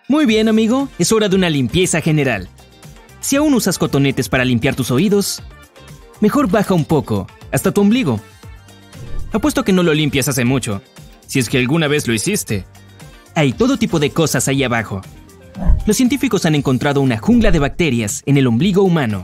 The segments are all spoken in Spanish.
Muy bien, amigo, es hora de una limpieza general. Si aún usas cotonetes para limpiar tus oídos, mejor baja un poco, hasta tu ombligo. Apuesto que no lo limpias hace mucho, si es que alguna vez lo hiciste. Hay todo tipo de cosas ahí abajo. Los científicos han encontrado una jungla de bacterias en el ombligo humano.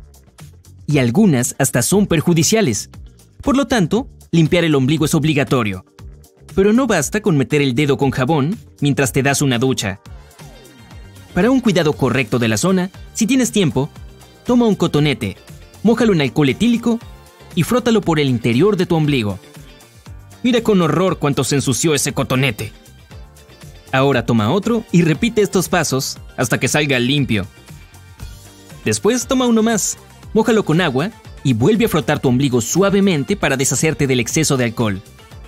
Y algunas hasta son perjudiciales. Por lo tanto, limpiar el ombligo es obligatorio. Pero no basta con meter el dedo con jabón mientras te das una ducha. Para un cuidado correcto de la zona, si tienes tiempo, toma un cotonete, mójalo en alcohol etílico y frótalo por el interior de tu ombligo. Mira con horror cuánto se ensució ese cotonete. Ahora toma otro y repite estos pasos hasta que salga limpio. Después toma uno más, mójalo con agua y vuelve a frotar tu ombligo suavemente para deshacerte del exceso de alcohol.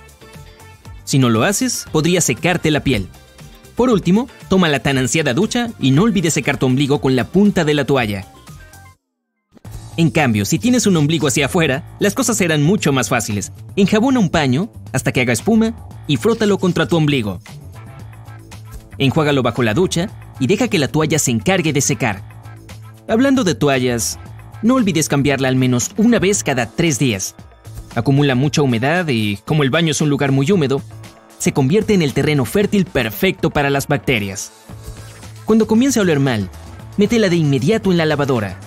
Si no lo haces, podría secarte la piel. Por último, toma la tan ansiada ducha y no olvides secar tu ombligo con la punta de la toalla. En cambio, si tienes un ombligo hacia afuera, las cosas serán mucho más fáciles. Enjabona un paño hasta que haga espuma y frótalo contra tu ombligo. Enjuágalo bajo la ducha y deja que la toalla se encargue de secar. Hablando de toallas, no olvides cambiarla al menos una vez cada 3 días. Acumula mucha humedad y, como el baño es un lugar muy húmedo, se convierte en el terreno fértil perfecto para las bacterias. Cuando comience a oler mal, métela de inmediato en la lavadora.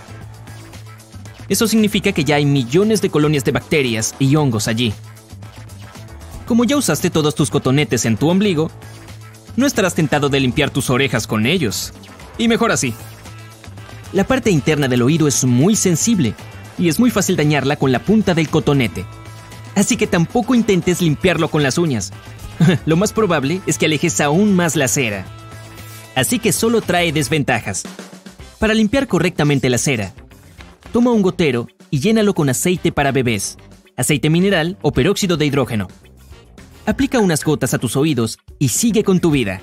Eso significa que ya hay millones de colonias de bacterias y hongos allí. Como ya usaste todos tus cotonetes en tu ombligo, no estarás tentado de limpiar tus orejas con ellos. Y mejor así. La parte interna del oído es muy sensible y es muy fácil dañarla con la punta del cotonete. Así que tampoco intentes limpiarlo con las uñas. Lo más probable es que alejes aún más la cera. Así que solo trae desventajas. Para limpiar correctamente la cera, toma un gotero y llénalo con aceite para bebés, aceite mineral o peróxido de hidrógeno. Aplica unas gotas a tus oídos y sigue con tu vida.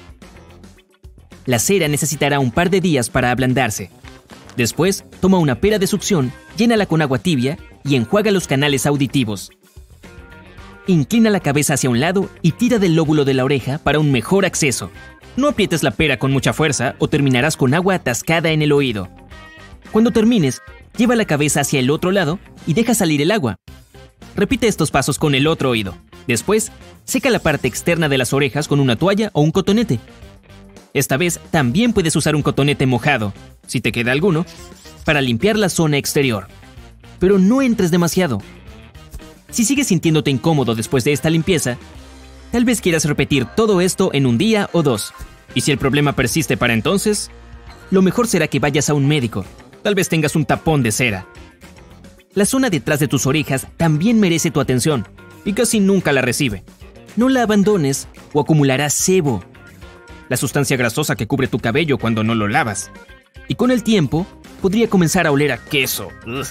La cera necesitará un par de días para ablandarse. Después, toma una pera de succión, llénala con agua tibia y enjuaga los canales auditivos. Inclina la cabeza hacia un lado y tira del lóbulo de la oreja para un mejor acceso. No aprietes la pera con mucha fuerza o terminarás con agua atascada en el oído. Cuando termines, lleva la cabeza hacia el otro lado y deja salir el agua. Repite estos pasos con el otro oído. Después, seca la parte externa de las orejas con una toalla o un cotonete. Esta vez también puedes usar un cotonete mojado, si te queda alguno, para limpiar la zona exterior. Pero no entres demasiado. Si sigues sintiéndote incómodo después de esta limpieza, tal vez quieras repetir todo esto en un día o 2. Y si el problema persiste para entonces, lo mejor será que vayas a un médico. Tal vez tengas un tapón de cera. La zona detrás de tus orejas también merece tu atención y casi nunca la recibe. No la abandones o acumularás sebo, la sustancia grasosa que cubre tu cabello cuando no lo lavas. Y con el tiempo, podría comenzar a oler a queso. Ugh.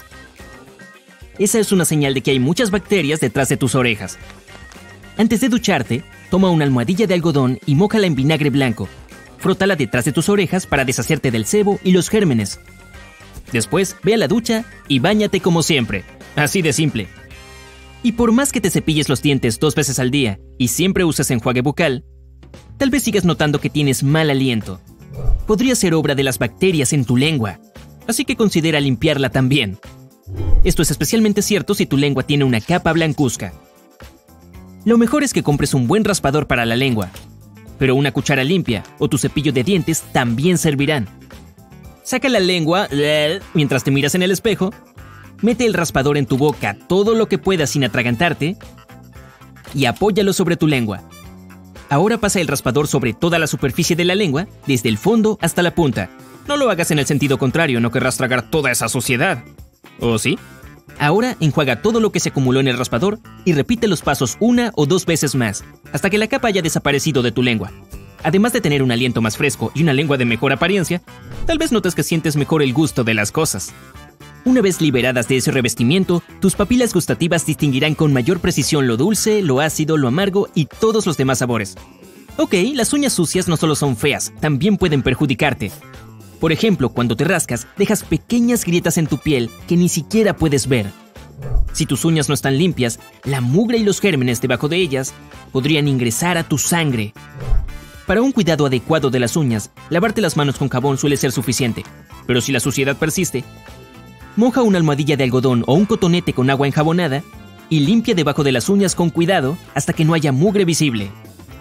Esa es una señal de que hay muchas bacterias detrás de tus orejas. Antes de ducharte, toma una almohadilla de algodón y mójala en vinagre blanco. Frótala detrás de tus orejas para deshacerte del sebo y los gérmenes. Después, ve a la ducha y báñate como siempre. Así de simple. Y por más que te cepilles los dientes 2 veces al día y siempre uses enjuague bucal, tal vez sigas notando que tienes mal aliento. Podría ser obra de las bacterias en tu lengua, así que considera limpiarla también. Esto es especialmente cierto si tu lengua tiene una capa blancuzca. Lo mejor es que compres un buen raspador para la lengua, pero una cuchara limpia o tu cepillo de dientes también servirán. Saca la lengua mientras te miras en el espejo, mete el raspador en tu boca todo lo que puedas sin atragantarte y apóyalo sobre tu lengua. Ahora pasa el raspador sobre toda la superficie de la lengua, desde el fondo hasta la punta. No lo hagas en el sentido contrario, no querrás tragar toda esa suciedad. ¿O sí? Ahora enjuaga todo lo que se acumuló en el raspador y repite los pasos 1 o 2 veces más, hasta que la capa haya desaparecido de tu lengua. Además de tener un aliento más fresco y una lengua de mejor apariencia, tal vez notes que sientes mejor el gusto de las cosas. Una vez liberadas de ese revestimiento, tus papilas gustativas distinguirán con mayor precisión lo dulce, lo ácido, lo amargo y todos los demás sabores. Ok, las uñas sucias no solo son feas, también pueden perjudicarte. Por ejemplo, cuando te rascas, dejas pequeñas grietas en tu piel que ni siquiera puedes ver. Si tus uñas no están limpias, la mugre y los gérmenes debajo de ellas podrían ingresar a tu sangre. Para un cuidado adecuado de las uñas, lavarte las manos con jabón suele ser suficiente, pero si la suciedad persiste, moja una almohadilla de algodón o un cotonete con agua enjabonada y limpia debajo de las uñas con cuidado hasta que no haya mugre visible.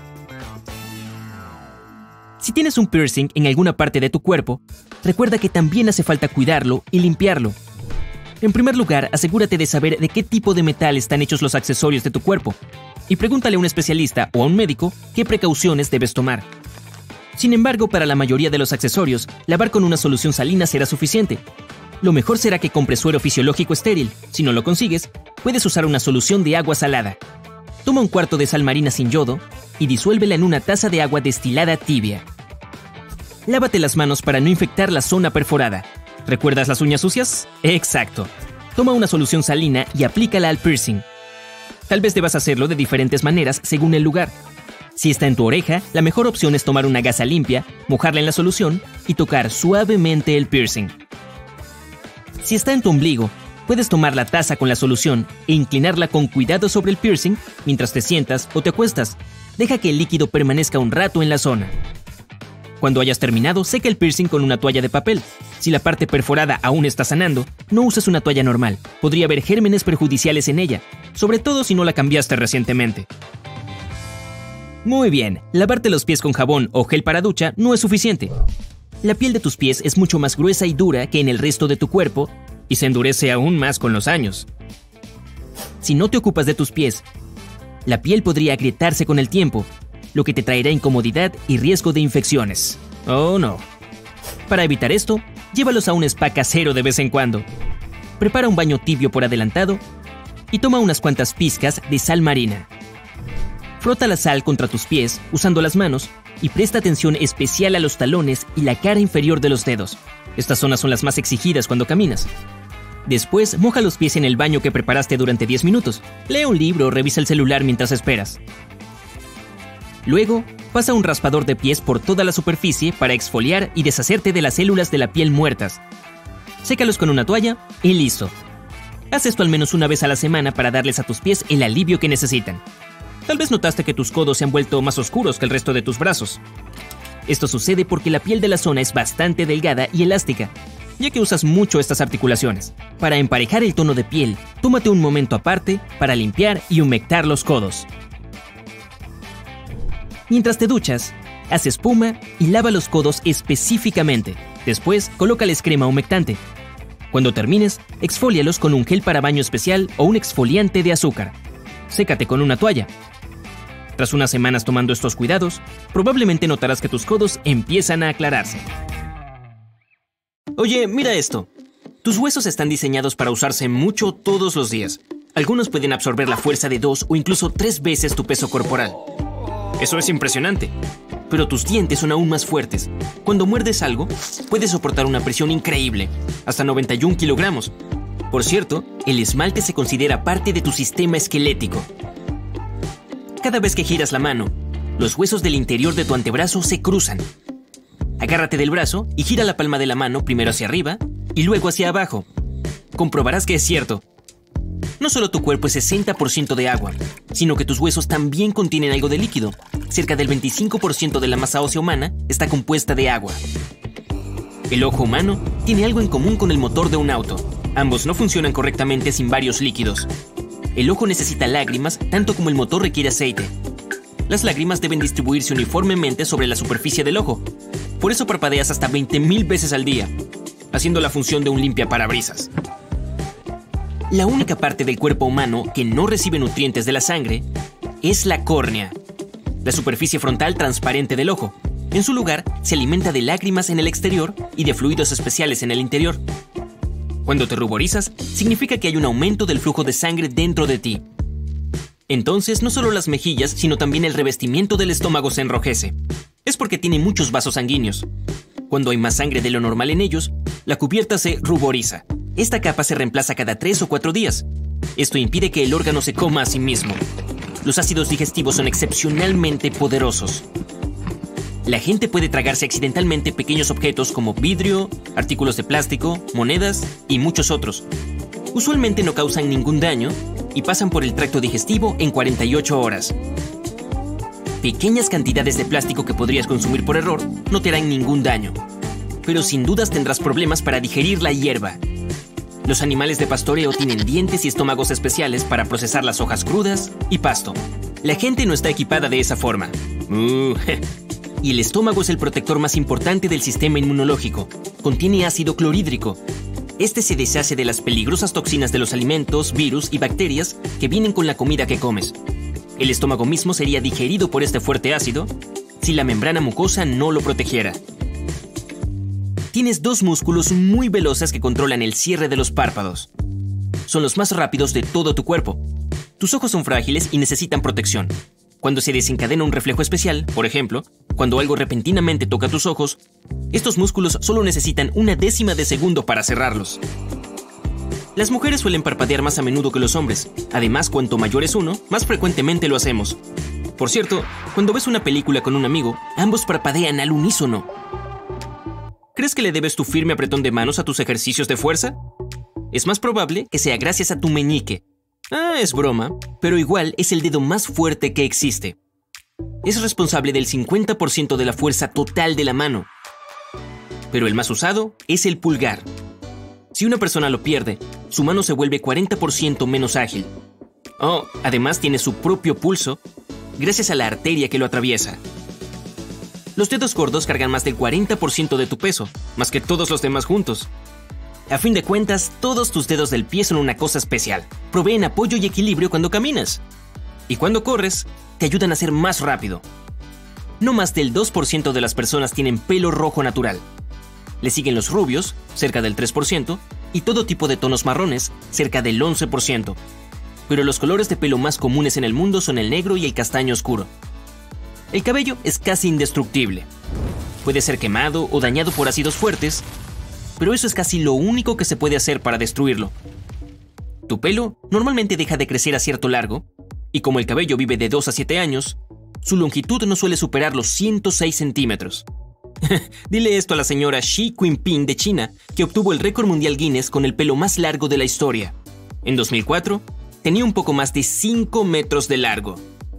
Si tienes un piercing en alguna parte de tu cuerpo, recuerda que también hace falta cuidarlo y limpiarlo. En primer lugar, asegúrate de saber de qué tipo de metal están hechos los accesorios de tu cuerpo y pregúntale a un especialista o a un médico qué precauciones debes tomar. Sin embargo, para la mayoría de los accesorios, lavar con una solución salina será suficiente. Lo mejor será que compres suero fisiológico estéril. Si no lo consigues, puedes usar una solución de agua salada. Toma un cuarto de sal marina sin yodo y disuélvela en una taza de agua destilada tibia. Lávate las manos para no infectar la zona perforada. ¿Recuerdas las uñas sucias? Exacto. Toma una solución salina y aplícala al piercing. Tal vez debas hacerlo de diferentes maneras según el lugar. Si está en tu oreja, la mejor opción es tomar una gasa limpia, mojarla en la solución y tocar suavemente el piercing. Si está en tu ombligo, puedes tomar la taza con la solución e inclinarla con cuidado sobre el piercing mientras te sientas o te acuestas. Deja que el líquido permanezca un rato en la zona. Cuando hayas terminado, seca el piercing con una toalla de papel. Si la parte perforada aún está sanando, no uses una toalla normal. Podría haber gérmenes perjudiciales en ella, sobre todo si no la cambiaste recientemente. Muy bien, lavarte los pies con jabón o gel para ducha no es suficiente. La piel de tus pies es mucho más gruesa y dura que en el resto de tu cuerpo y se endurece aún más con los años. Si no te ocupas de tus pies, la piel podría agrietarse con el tiempo, lo que te traerá incomodidad y riesgo de infecciones. Oh no. Para evitar esto, llévalos a un spa casero de vez en cuando. Prepara un baño tibio por adelantado y toma unas cuantas pizcas de sal marina. Frota la sal contra tus pies usando las manos y presta atención especial a los talones y la cara inferior de los dedos. Estas zonas son las más exigidas cuando caminas. Después, moja los pies en el baño que preparaste durante 10 minutos. Lee un libro o revisa el celular mientras esperas. Luego, pasa un raspador de pies por toda la superficie para exfoliar y deshacerte de las células de la piel muertas. Sécalos con una toalla y listo. Haz esto al menos una vez a la semana para darles a tus pies el alivio que necesitan. Tal vez notaste que tus codos se han vuelto más oscuros que el resto de tus brazos. Esto sucede porque la piel de la zona es bastante delgada y elástica, ya que usas mucho estas articulaciones. Para emparejar el tono de piel, tómate un momento aparte para limpiar y humectar los codos. Mientras te duchas, haz espuma y lava los codos específicamente. Después, colócales crema humectante. Cuando termines, exfólíalos con un gel para baño especial o un exfoliante de azúcar. Sécate con una toalla. Tras unas semanas tomando estos cuidados, probablemente notarás que tus codos empiezan a aclararse. Oye, mira esto. Tus huesos están diseñados para usarse mucho todos los días. Algunos pueden absorber la fuerza de 2 o incluso 3 veces tu peso corporal. Eso es impresionante. Pero tus dientes son aún más fuertes. Cuando muerdes algo, puedes soportar una presión increíble, hasta 91 kilogramos. Por cierto, el esmalte se considera parte de tu sistema esquelético. Cada vez que giras la mano, los huesos del interior de tu antebrazo se cruzan. Agárrate del brazo y gira la palma de la mano primero hacia arriba y luego hacia abajo. Comprobarás que es cierto. No solo tu cuerpo es 60% de agua, sino que tus huesos también contienen algo de líquido. Cerca del 25% de la masa ósea humana está compuesta de agua. El ojo humano tiene algo en común con el motor de un auto. Ambos no funcionan correctamente sin varios líquidos. El ojo necesita lágrimas tanto como el motor requiere aceite. Las lágrimas deben distribuirse uniformemente sobre la superficie del ojo. Por eso parpadeas hasta 20,000 veces al día, haciendo la función de un limpiaparabrisas. La única parte del cuerpo humano que no recibe nutrientes de la sangre es la córnea, la superficie frontal transparente del ojo. En su lugar, se alimenta de lágrimas en el exterior y de fluidos especiales en el interior. Cuando te ruborizas, significa que hay un aumento del flujo de sangre dentro de ti. Entonces, no solo las mejillas, sino también el revestimiento del estómago se enrojece. Es porque tiene muchos vasos sanguíneos. Cuando hay más sangre de lo normal en ellos, la cubierta se ruboriza. Esta capa se reemplaza cada 3 o 4 días. Esto impide que el órgano se coma a sí mismo. Los ácidos digestivos son excepcionalmente poderosos. La gente puede tragarse accidentalmente pequeños objetos como vidrio, artículos de plástico, monedas y muchos otros. Usualmente no causan ningún daño y pasan por el tracto digestivo en 48 horas. Pequeñas cantidades de plástico que podrías consumir por error no te harán ningún daño, pero sin dudas tendrás problemas para digerir la hierba. Los animales de pastoreo tienen dientes y estómagos especiales para procesar las hojas crudas y pasto. La gente no está equipada de esa forma. Y el estómago es el protector más importante del sistema inmunológico. Contiene ácido clorhídrico. Este se deshace de las peligrosas toxinas de los alimentos, virus y bacterias que vienen con la comida que comes. El estómago mismo sería digerido por este fuerte ácido si la membrana mucosa no lo protegiera. Tienes dos músculos muy veloces que controlan el cierre de los párpados. Son los más rápidos de todo tu cuerpo. Tus ojos son frágiles y necesitan protección. Cuando se desencadena un reflejo especial, por ejemplo, cuando algo repentinamente toca tus ojos, estos músculos solo necesitan 1/10 de segundo para cerrarlos. Las mujeres suelen parpadear más a menudo que los hombres. Además, cuanto mayor es uno, más frecuentemente lo hacemos. Por cierto, cuando ves una película con un amigo, ambos parpadean al unísono. ¿Crees que le debes tu firme apretón de manos a tus ejercicios de fuerza? Es más probable que sea gracias a tu meñique. Es broma, pero igual es el dedo más fuerte que existe. Es responsable del 50% de la fuerza total de la mano. Pero el más usado es el pulgar. Si una persona lo pierde, su mano se vuelve 40% menos ágil. Además tiene su propio pulso, gracias a la arteria que lo atraviesa. Los dedos gordos cargan más del 40% de tu peso, más que todos los demás juntos. A fin de cuentas, todos tus dedos del pie son una cosa especial. Proveen apoyo y equilibrio cuando caminas. Y cuando corres, te ayudan a ser más rápido. No más del 2% de las personas tienen pelo rojo natural. Le siguen los rubios, cerca del 3%, y todo tipo de tonos marrones, cerca del 11%. Pero los colores de pelo más comunes en el mundo son el negro y el castaño oscuro. El cabello es casi indestructible. Puede ser quemado o dañado por ácidos fuertes, pero eso es casi lo único que se puede hacer para destruirlo. Tu pelo normalmente deja de crecer a cierto largo, y como el cabello vive de 2 a 7 años, su longitud no suele superar los 106 centímetros. Dile esto a la señora Xi Jinping de China, que obtuvo el récord mundial Guinness con el pelo más largo de la historia. En 2004, tenía un poco más de 5 metros de largo.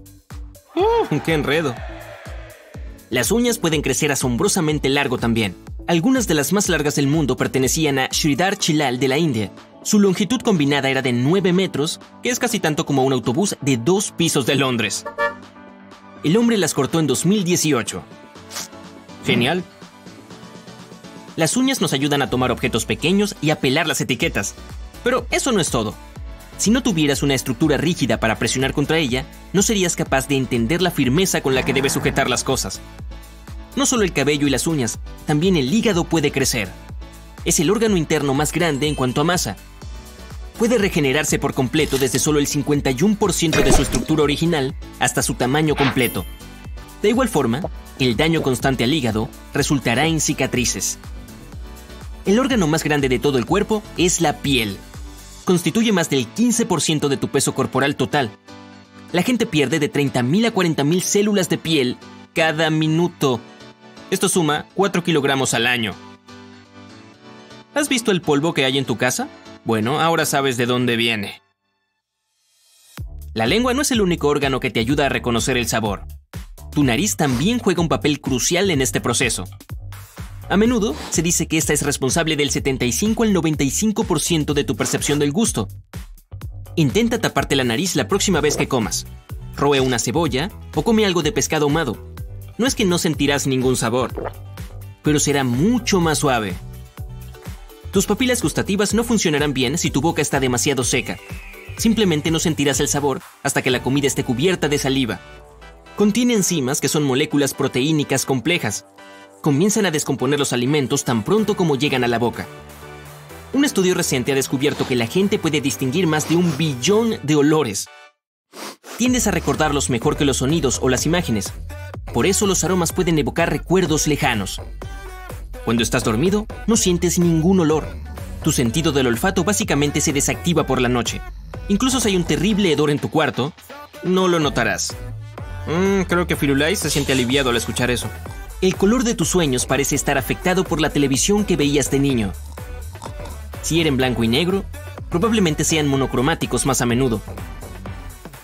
¡Qué enredo! Las uñas pueden crecer asombrosamente largo también. Algunas de las más largas del mundo pertenecían a Sridhar Chilal de la India. Su longitud combinada era de 9 metros, que es casi tanto como un autobús de 2 pisos de Londres. El hombre las cortó en 2018. Genial. Las uñas nos ayudan a tomar objetos pequeños y a pelar las etiquetas. Pero eso no es todo. Si no tuvieras una estructura rígida para presionar contra ella, no serías capaz de entender la firmeza con la que debes sujetar las cosas. No solo el cabello y las uñas, también el hígado puede crecer. Es el órgano interno más grande en cuanto a masa. Puede regenerarse por completo desde solo el 51% de su estructura original hasta su tamaño completo. De igual forma, el daño constante al hígado resultará en cicatrices. El órgano más grande de todo el cuerpo es la piel. Constituye más del 15% de tu peso corporal total. La gente pierde de 30.000 a 40.000 células de piel cada minuto. Esto suma 4 kilogramos al año. ¿Has visto el polvo que hay en tu casa? Bueno, ahora sabes de dónde viene. La lengua no es el único órgano que te ayuda a reconocer el sabor. Tu nariz también juega un papel crucial en este proceso. A menudo se dice que esta es responsable del 75 al 95% de tu percepción del gusto. Intenta taparte la nariz la próxima vez que comas. Roe una cebolla o come algo de pescado ahumado. No es que no sentirás ningún sabor, pero será mucho más suave. Tus papilas gustativas no funcionarán bien si tu boca está demasiado seca. Simplemente no sentirás el sabor hasta que la comida esté cubierta de saliva. Contiene enzimas que son moléculas proteínicas complejas. Comienzan a descomponer los alimentos tan pronto como llegan a la boca. Un estudio reciente ha descubierto que la gente puede distinguir más de 1 billón de olores. Tiendes a recordarlos mejor que los sonidos o las imágenes. Por eso los aromas pueden evocar recuerdos lejanos. Cuando estás dormido, no sientes ningún olor. Tu sentido del olfato básicamente se desactiva por la noche. Incluso si hay un terrible hedor en tu cuarto, no lo notarás. Creo que Firulais se siente aliviado al escuchar eso. El color de tus sueños parece estar afectado por la televisión que veías de niño. Si era en blanco y negro, probablemente sean monocromáticos más a menudo.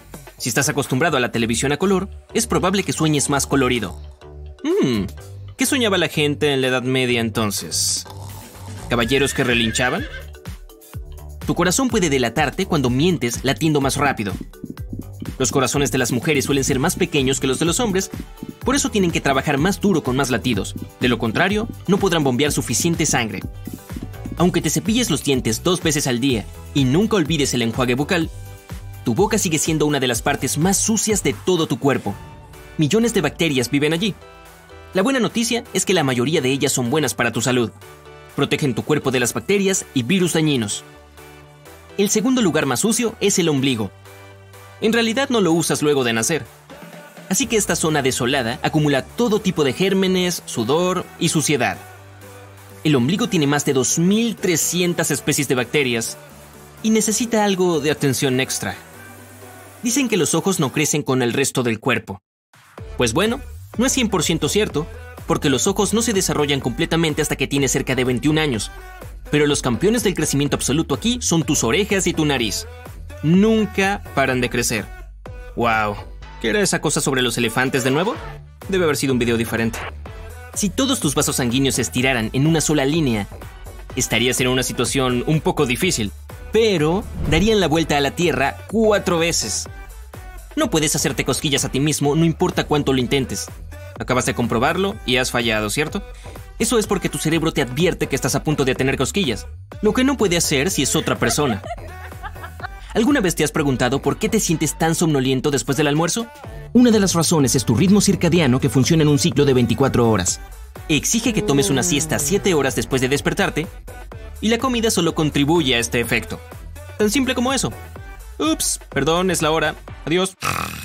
Si estás acostumbrado a la televisión a color, es probable que sueñes más colorido. ¿Qué soñaba la gente en la Edad Media entonces? ¿Caballeros que relinchaban? Tu corazón puede delatarte cuando mientes latiendo más rápido. Los corazones de las mujeres suelen ser más pequeños que los de los hombres, por eso tienen que trabajar más duro con más latidos. De lo contrario, no podrán bombear suficiente sangre. Aunque te cepilles los dientes 2 veces al día y nunca olvides el enjuague bucal, tu boca sigue siendo una de las partes más sucias de todo tu cuerpo. Millones de bacterias viven allí. La buena noticia es que la mayoría de ellas son buenas para tu salud. Protegen tu cuerpo de las bacterias y virus dañinos. El segundo lugar más sucio es el ombligo. En realidad no lo usas luego de nacer. Así que esta zona desolada acumula todo tipo de gérmenes, sudor y suciedad. El ombligo tiene más de 2.300 especies de bacterias y necesita algo de atención extra. Dicen que los ojos no crecen con el resto del cuerpo. Pues bueno, no es 100% cierto, porque los ojos no se desarrollan completamente hasta que tienes cerca de 21 años. Pero los campeones del crecimiento absoluto aquí son tus orejas y tu nariz. Nunca paran de crecer. ¡Wow! ¿Qué era esa cosa sobre los elefantes de nuevo? Debe haber sido un video diferente. Si todos tus vasos sanguíneos se estiraran en una sola línea, estarías en una situación un poco difícil, pero darían la vuelta a la Tierra 4 veces. No puedes hacerte cosquillas a ti mismo, no importa cuánto lo intentes. Acabas de comprobarlo y has fallado, ¿cierto? Eso es porque tu cerebro te advierte que estás a punto de tener cosquillas, lo que no puede hacer si es otra persona. ¿Alguna vez te has preguntado por qué te sientes tan somnoliento después del almuerzo? Una de las razones es tu ritmo circadiano, que funciona en un ciclo de 24 horas. Exige que tomes una siesta 7 horas después de despertarte, y la comida solo contribuye a este efecto. Tan simple como eso. Ups, perdón, es la hora. Adiós.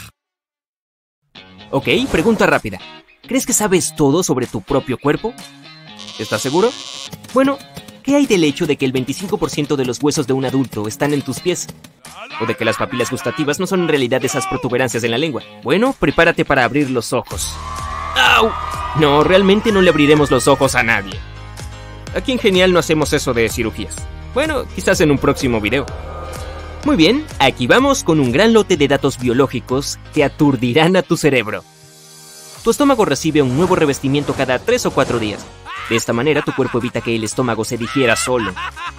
Ok, pregunta rápida. ¿Crees que sabes todo sobre tu propio cuerpo? ¿Estás seguro? Bueno, ¿qué hay del hecho de que el 25% de los huesos de un adulto están en tus pies? ¿O de que las papilas gustativas no son en realidad esas protuberancias en la lengua? Bueno, prepárate para abrir los ojos. ¡Au! No, realmente no le abriremos los ojos a nadie. Aquí en Genial no hacemos eso de cirugías. Bueno, quizás en un próximo video. Muy bien, aquí vamos con un gran lote de datos biológicos que aturdirán a tu cerebro. Tu estómago recibe un nuevo revestimiento cada 3 o 4 días. De esta manera, tu cuerpo evita que el estómago se digiera solo.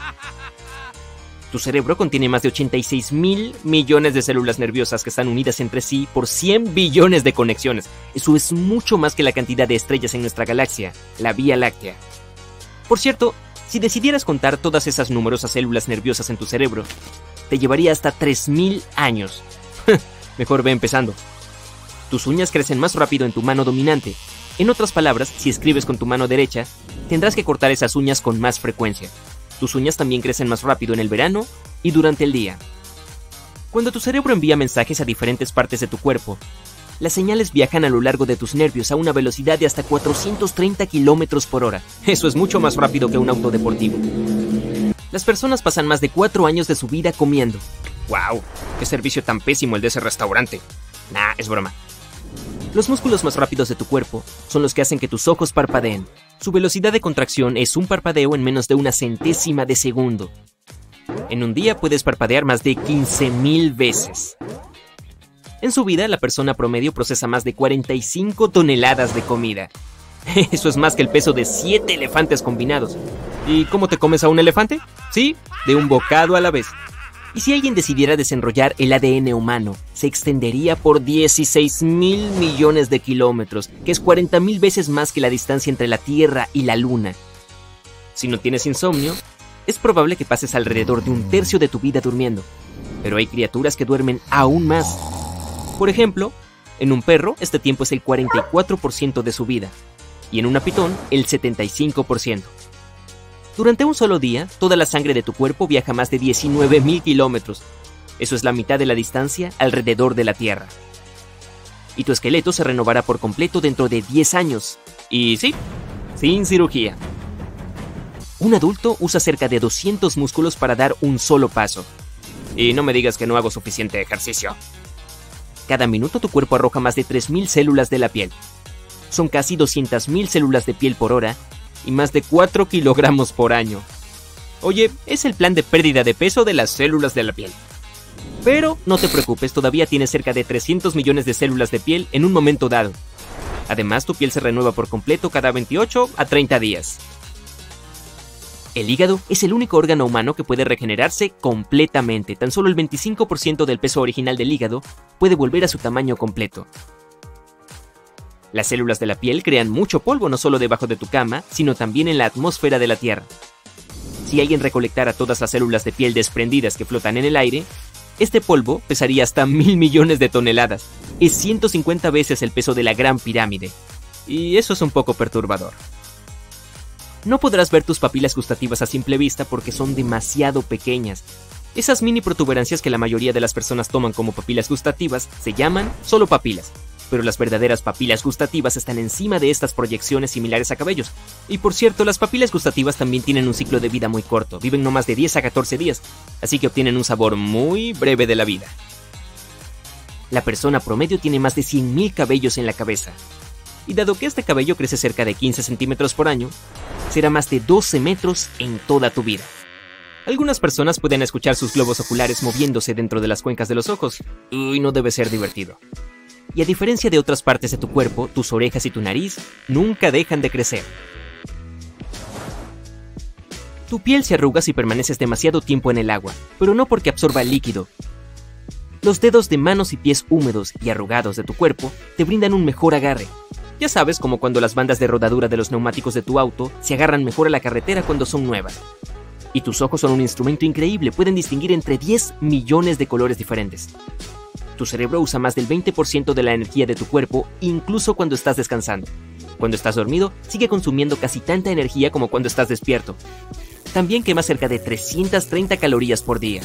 Tu cerebro contiene más de 86.000 millones de células nerviosas que están unidas entre sí por 100 billones de conexiones. Eso es mucho más que la cantidad de estrellas en nuestra galaxia, la Vía Láctea. Por cierto, si decidieras contar todas esas numerosas células nerviosas en tu cerebro, te llevaría hasta 3.000 años. Mejor ve empezando. Tus uñas crecen más rápido en tu mano dominante. En otras palabras, si escribes con tu mano derecha, tendrás que cortar esas uñas con más frecuencia. Tus uñas también crecen más rápido en el verano y durante el día. Cuando tu cerebro envía mensajes a diferentes partes de tu cuerpo, las señales viajan a lo largo de tus nervios a una velocidad de hasta 430 kilómetros por hora. Eso es mucho más rápido que un auto deportivo. Las personas pasan más de 4 años de su vida comiendo. ¡Wow! ¡Qué servicio tan pésimo el de ese restaurante! Nah, es broma. Los músculos más rápidos de tu cuerpo son los que hacen que tus ojos parpadeen. Su velocidad de contracción es un parpadeo en menos de una centésima de segundo. En un día puedes parpadear más de 15.000 veces. En su vida, la persona promedio procesa más de 45 toneladas de comida. Eso es más que el peso de 7 elefantes combinados. ¿Y cómo te comes a un elefante? Sí, de un bocado a la vez. Y si alguien decidiera desenrollar el ADN humano, se extendería por 16.000 millones de kilómetros, que es 40.000 veces más que la distancia entre la Tierra y la Luna. Si no tienes insomnio, es probable que pases alrededor de 1/3 de tu vida durmiendo. Pero hay criaturas que duermen aún más. Por ejemplo, en un perro, este tiempo es el 44% de su vida, y en una pitón, el 75%. Durante un solo día, toda la sangre de tu cuerpo viaja más de 19.000 kilómetros. Eso es la mitad de la distancia alrededor de la Tierra. Y tu esqueleto se renovará por completo dentro de 10 años. Y sí, sin cirugía. Un adulto usa cerca de 200 músculos para dar un solo paso. Y no me digas que no hago suficiente ejercicio. Cada minuto tu cuerpo arroja más de 3.000 células de la piel. Son casi 200.000 células de piel por hora y más de 4 kilogramos por año. Oye, es el plan de pérdida de peso de las células de la piel. Pero no te preocupes, todavía tienes cerca de 300 millones de células de piel en un momento dado. Además, tu piel se renueva por completo cada 28 a 30 días. El hígado es el único órgano humano que puede regenerarse completamente. Tan solo el 25% del peso original del hígado puede volver a su tamaño completo. Las células de la piel crean mucho polvo no solo debajo de tu cama, sino también en la atmósfera de la Tierra. Si alguien recolectara todas las células de piel desprendidas que flotan en el aire, este polvo pesaría hasta 1.000 millones de toneladas. Es 150 veces el peso de la Gran Pirámide. Y eso es un poco perturbador. No podrás ver tus papilas gustativas a simple vista porque son demasiado pequeñas. Esas mini protuberancias que la mayoría de las personas toman como papilas gustativas se llaman solo papilas, pero las verdaderas papilas gustativas están encima de estas proyecciones similares a cabellos. Y por cierto, las papilas gustativas también tienen un ciclo de vida muy corto, viven no más de 10 a 14 días, así que obtienen un sabor muy breve de la vida. La persona promedio tiene más de 100.000 cabellos en la cabeza. Y dado que este cabello crece cerca de 15 centímetros por año, será más de 12 metros en toda tu vida. Algunas personas pueden escuchar sus globos oculares moviéndose dentro de las cuencas de los ojos. Uy, no debe ser divertido. Y a diferencia de otras partes de tu cuerpo, tus orejas y tu nariz nunca dejan de crecer. Tu piel se arruga si permaneces demasiado tiempo en el agua, pero no porque absorba el líquido. Los dedos de manos y pies húmedos y arrugados de tu cuerpo te brindan un mejor agarre. Ya sabes, como cuando las bandas de rodadura de los neumáticos de tu auto se agarran mejor a la carretera cuando son nuevas. Y tus ojos son un instrumento increíble, pueden distinguir entre 10 millones de colores diferentes. Tu cerebro usa más del 20% de la energía de tu cuerpo, incluso cuando estás descansando. Cuando estás dormido, sigue consumiendo casi tanta energía como cuando estás despierto. También quema cerca de 330 calorías por día.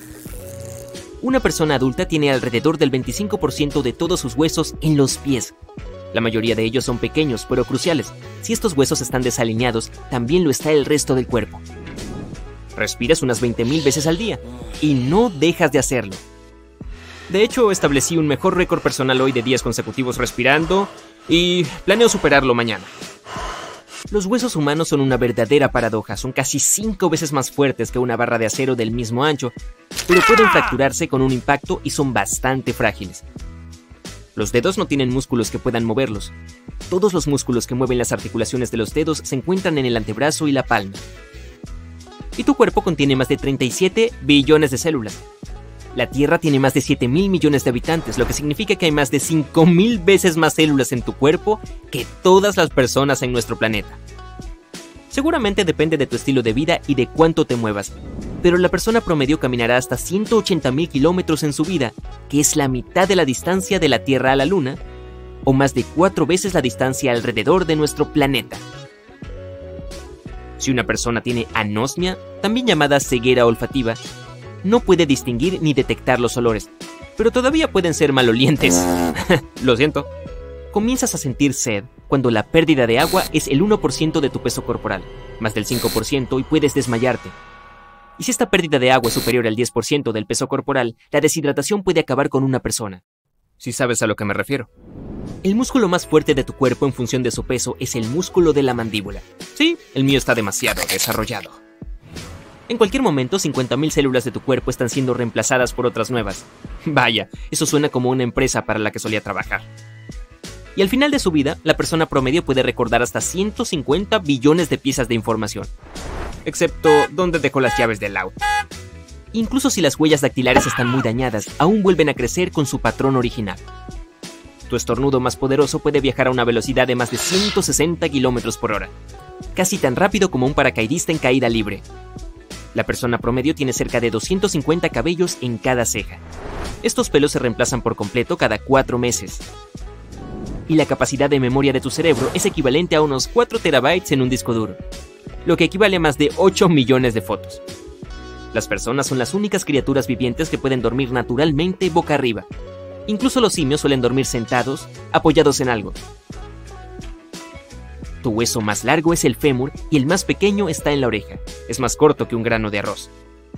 Una persona adulta tiene alrededor del 25% de todos sus huesos en los pies. La mayoría de ellos son pequeños, pero cruciales. Si estos huesos están desalineados, también lo está el resto del cuerpo. Respiras unas 20.000 veces al día, y no dejas de hacerlo. De hecho, establecí un mejor récord personal hoy de días consecutivos respirando, y planeo superarlo mañana. Los huesos humanos son una verdadera paradoja, son casi 5 veces más fuertes que una barra de acero del mismo ancho, pero pueden fracturarse con un impacto y son bastante frágiles. Los dedos no tienen músculos que puedan moverlos. Todos los músculos que mueven las articulaciones de los dedos se encuentran en el antebrazo y la palma. Y tu cuerpo contiene más de 37 billones de células. La Tierra tiene más de 7.000 millones de habitantes, lo que significa que hay más de 5.000 veces más células en tu cuerpo que todas las personas en nuestro planeta. Seguramente depende de tu estilo de vida y de cuánto te muevas, pero la persona promedio caminará hasta 180.000 kilómetros en su vida, que es la mitad de la distancia de la Tierra a la Luna, o más de 4 veces la distancia alrededor de nuestro planeta. Si una persona tiene anosmia, también llamada ceguera olfativa, no puede distinguir ni detectar los olores, pero todavía pueden ser malolientes. Lo siento. Comienzas a sentir sed cuando la pérdida de agua es el 1% de tu peso corporal, más del 5%, y puedes desmayarte. Y si esta pérdida de agua es superior al 10% del peso corporal, la deshidratación puede acabar con una persona. Si sabes a lo que me refiero. El músculo más fuerte de tu cuerpo en función de su peso es el músculo de la mandíbula. Sí, el mío está demasiado desarrollado. En cualquier momento, 50.000 células de tu cuerpo están siendo reemplazadas por otras nuevas. Vaya, eso suena como una empresa para la que solía trabajar. Y al final de su vida, la persona promedio puede recordar hasta 150 billones de piezas de información. Excepto dónde dejó las llaves del auto. Incluso si las huellas dactilares están muy dañadas, aún vuelven a crecer con su patrón original. Tu estornudo más poderoso puede viajar a una velocidad de más de 160 kilómetros por hora. Casi tan rápido como un paracaidista en caída libre. La persona promedio tiene cerca de 250 cabellos en cada ceja. Estos pelos se reemplazan por completo cada 4 meses. Y la capacidad de memoria de tu cerebro es equivalente a unos 4 terabytes en un disco duro, lo que equivale a más de 8 millones de fotos. Las personas son las únicas criaturas vivientes que pueden dormir naturalmente boca arriba. Incluso los simios suelen dormir sentados, apoyados en algo. Tu hueso más largo es el fémur y el más pequeño está en la oreja. Es más corto que un grano de arroz.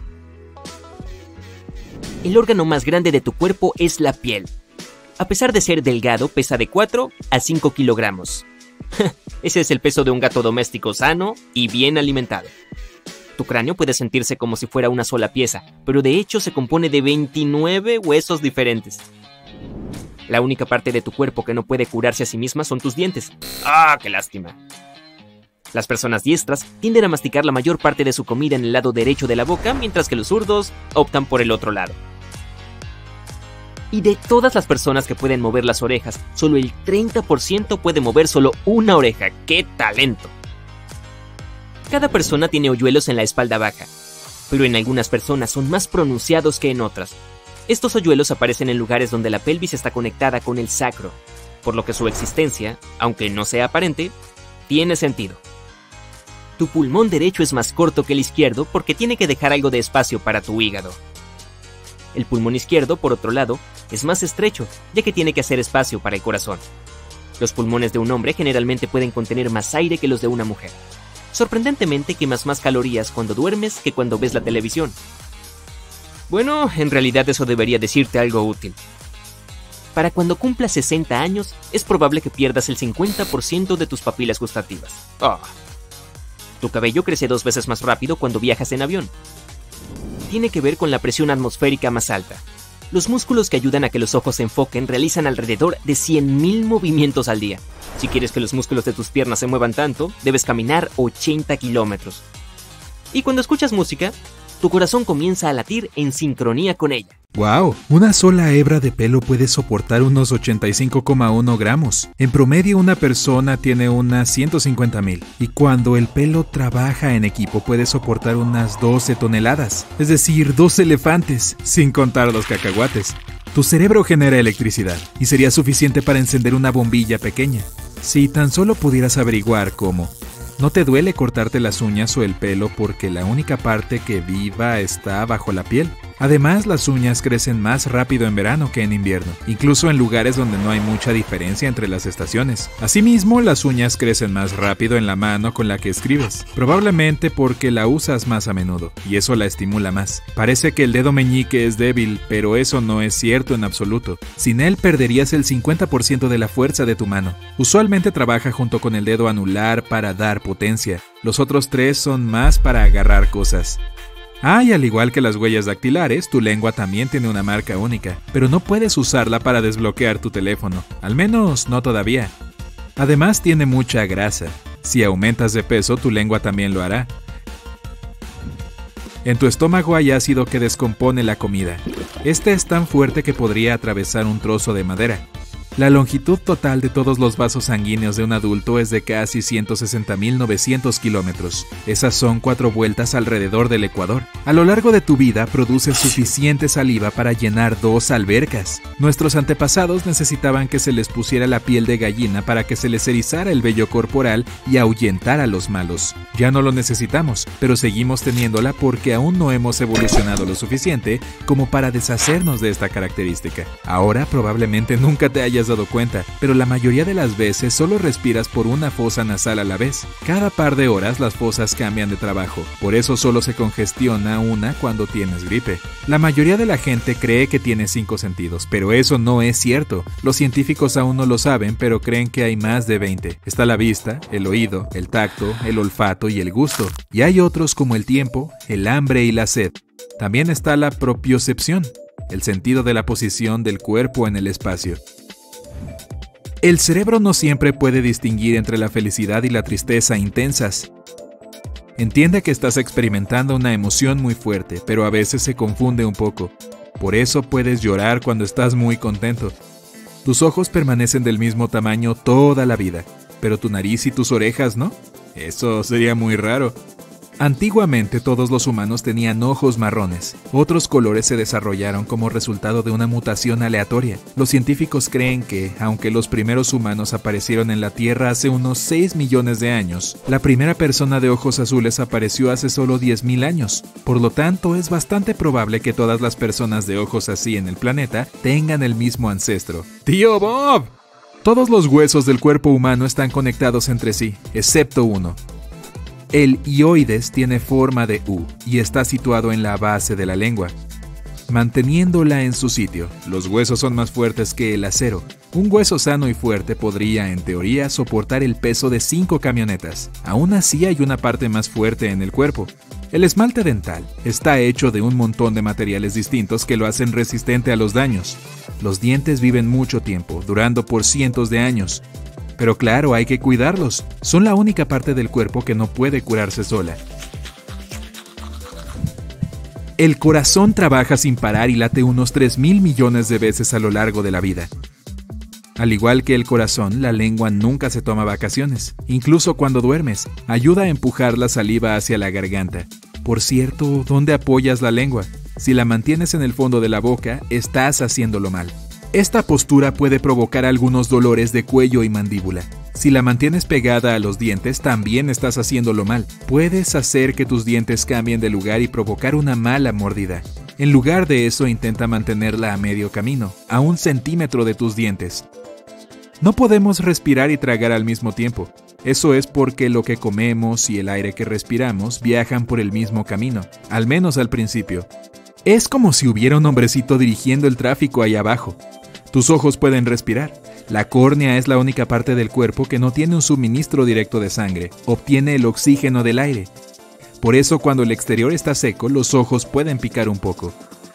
El órgano más grande de tu cuerpo es la piel. A pesar de ser delgado, pesa de 4 a 5 kilogramos. Ese es el peso de un gato doméstico sano y bien alimentado. Tu cráneo puede sentirse como si fuera una sola pieza, pero de hecho se compone de 29 huesos diferentes. La única parte de tu cuerpo que no puede curarse a sí misma son tus dientes. ¡Ah, qué lástima! Las personas diestras tienden a masticar la mayor parte de su comida en el lado derecho de la boca, mientras que los zurdos optan por el otro lado. Y de todas las personas que pueden mover las orejas, solo el 30% puede mover solo una oreja. ¡Qué talento! Cada persona tiene hoyuelos en la espalda baja, pero en algunas personas son más pronunciados que en otras. Estos hoyuelos aparecen en lugares donde la pelvis está conectada con el sacro, por lo que su existencia, aunque no sea aparente, tiene sentido. Tu pulmón derecho es más corto que el izquierdo porque tiene que dejar algo de espacio para tu hígado. El pulmón izquierdo, por otro lado, es más estrecho, ya que tiene que hacer espacio para el corazón. Los pulmones de un hombre generalmente pueden contener más aire que los de una mujer. Sorprendentemente quemas más calorías cuando duermes que cuando ves la televisión. Bueno, en realidad eso debería decirte algo útil. Para cuando cumplas 60 años, es probable que pierdas el 50% de tus papilas gustativas. Oh. Tu cabello crece 2 veces más rápido cuando viajas en avión. Tiene que ver con la presión atmosférica más alta. Los músculos que ayudan a que los ojos se enfoquen realizan alrededor de 100.000 movimientos al día. Si quieres que los músculos de tus piernas se muevan tanto, debes caminar 80 kilómetros. Y cuando escuchas música, tu corazón comienza a latir en sincronía con ella. ¡Wow! Una sola hebra de pelo puede soportar unos 85,1 gramos. En promedio, una persona tiene unas 150,000. Y cuando el pelo trabaja en equipo, puede soportar unas 12 toneladas. Es decir, 2 elefantes, sin contar los cacahuates. Tu cerebro genera electricidad y sería suficiente para encender una bombilla pequeña. Si tan solo pudieras averiguar cómo. No te duele cortarte las uñas o el pelo porque la única parte que viva está bajo la piel. Además, las uñas crecen más rápido en verano que en invierno, incluso en lugares donde no hay mucha diferencia entre las estaciones. Asimismo, las uñas crecen más rápido en la mano con la que escribes, probablemente porque la usas más a menudo, y eso la estimula más. Parece que el dedo meñique es débil, pero eso no es cierto en absoluto. Sin él perderías el 50% de la fuerza de tu mano. Usualmente trabaja junto con el dedo anular para dar potencia. Los otros 3 son más para agarrar cosas. Y al igual que las huellas dactilares, tu lengua también tiene una marca única, pero no puedes usarla para desbloquear tu teléfono, al menos no todavía. Además tiene mucha grasa. Si aumentas de peso, tu lengua también lo hará. En tu estómago hay ácido que descompone la comida. Este es tan fuerte que podría atravesar un trozo de madera. La longitud total de todos los vasos sanguíneos de un adulto es de casi 160.900 kilómetros. Esas son 4 vueltas alrededor del Ecuador. A lo largo de tu vida produces suficiente saliva para llenar 2 albercas. Nuestros antepasados necesitaban que se les pusiera la piel de gallina para que se les erizara el vello corporal y ahuyentara a los malos. Ya no lo necesitamos, pero seguimos teniéndola porque aún no hemos evolucionado lo suficiente como para deshacernos de esta característica. Ahora probablemente nunca te hayas dado cuenta, pero la mayoría de las veces solo respiras por una fosa nasal a la vez. Cada par de horas las fosas cambian de trabajo, por eso solo se congestiona una cuando tienes gripe. La mayoría de la gente cree que tiene 5 sentidos, pero eso no es cierto. Los científicos aún no lo saben, pero creen que hay más de 20. Está la vista, el oído, el tacto, el olfato y el gusto. Y hay otros como el tiempo, el hambre y la sed. También está la propiocepción, el sentido de la posición del cuerpo en el espacio. El cerebro no siempre puede distinguir entre la felicidad y la tristeza intensas. Entiende que estás experimentando una emoción muy fuerte, pero a veces se confunde un poco. Por eso puedes llorar cuando estás muy contento. Tus ojos permanecen del mismo tamaño toda la vida, pero tu nariz y tus orejas no. Eso sería muy raro. Antiguamente todos los humanos tenían ojos marrones. Otros colores se desarrollaron como resultado de una mutación aleatoria. Los científicos creen que, aunque los primeros humanos aparecieron en la Tierra hace unos 6 millones de años, la primera persona de ojos azules apareció hace solo 10.000 años. Por lo tanto, es bastante probable que todas las personas de ojos así en el planeta tengan el mismo ancestro. ¡Tío Bob! Todos los huesos del cuerpo humano están conectados entre sí, excepto uno. El hioides tiene forma de U y está situado en la base de la lengua, manteniéndola en su sitio. Los huesos son más fuertes que el acero. Un hueso sano y fuerte podría, en teoría, soportar el peso de 5 camionetas. Aún así hay una parte más fuerte en el cuerpo. El esmalte dental está hecho de un montón de materiales distintos que lo hacen resistente a los daños. Los dientes viven mucho tiempo, durando por cientos de años. Pero claro, hay que cuidarlos. Son la única parte del cuerpo que no puede curarse sola. El corazón trabaja sin parar y late unos 3.000 millones de veces a lo largo de la vida. Al igual que el corazón, la lengua nunca se toma vacaciones. Incluso cuando duermes, ayuda a empujar la saliva hacia la garganta. Por cierto, ¿dónde apoyas la lengua? Si la mantienes en el fondo de la boca, estás haciéndolo mal. Esta postura puede provocar algunos dolores de cuello y mandíbula. Si la mantienes pegada a los dientes, también estás haciéndolo mal. Puedes hacer que tus dientes cambien de lugar y provocar una mala mordida. En lugar de eso, intenta mantenerla a medio camino, a 1 centímetro de tus dientes. No podemos respirar y tragar al mismo tiempo. Eso es porque lo que comemos y el aire que respiramos viajan por el mismo camino, al menos al principio. Es como si hubiera un hombrecito dirigiendo el tráfico ahí abajo. Tus ojos pueden respirar. La córnea es la única parte del cuerpo que no tiene un suministro directo de sangre. Obtiene el oxígeno del aire. Por eso, cuando el exterior está seco, los ojos pueden picar un poco.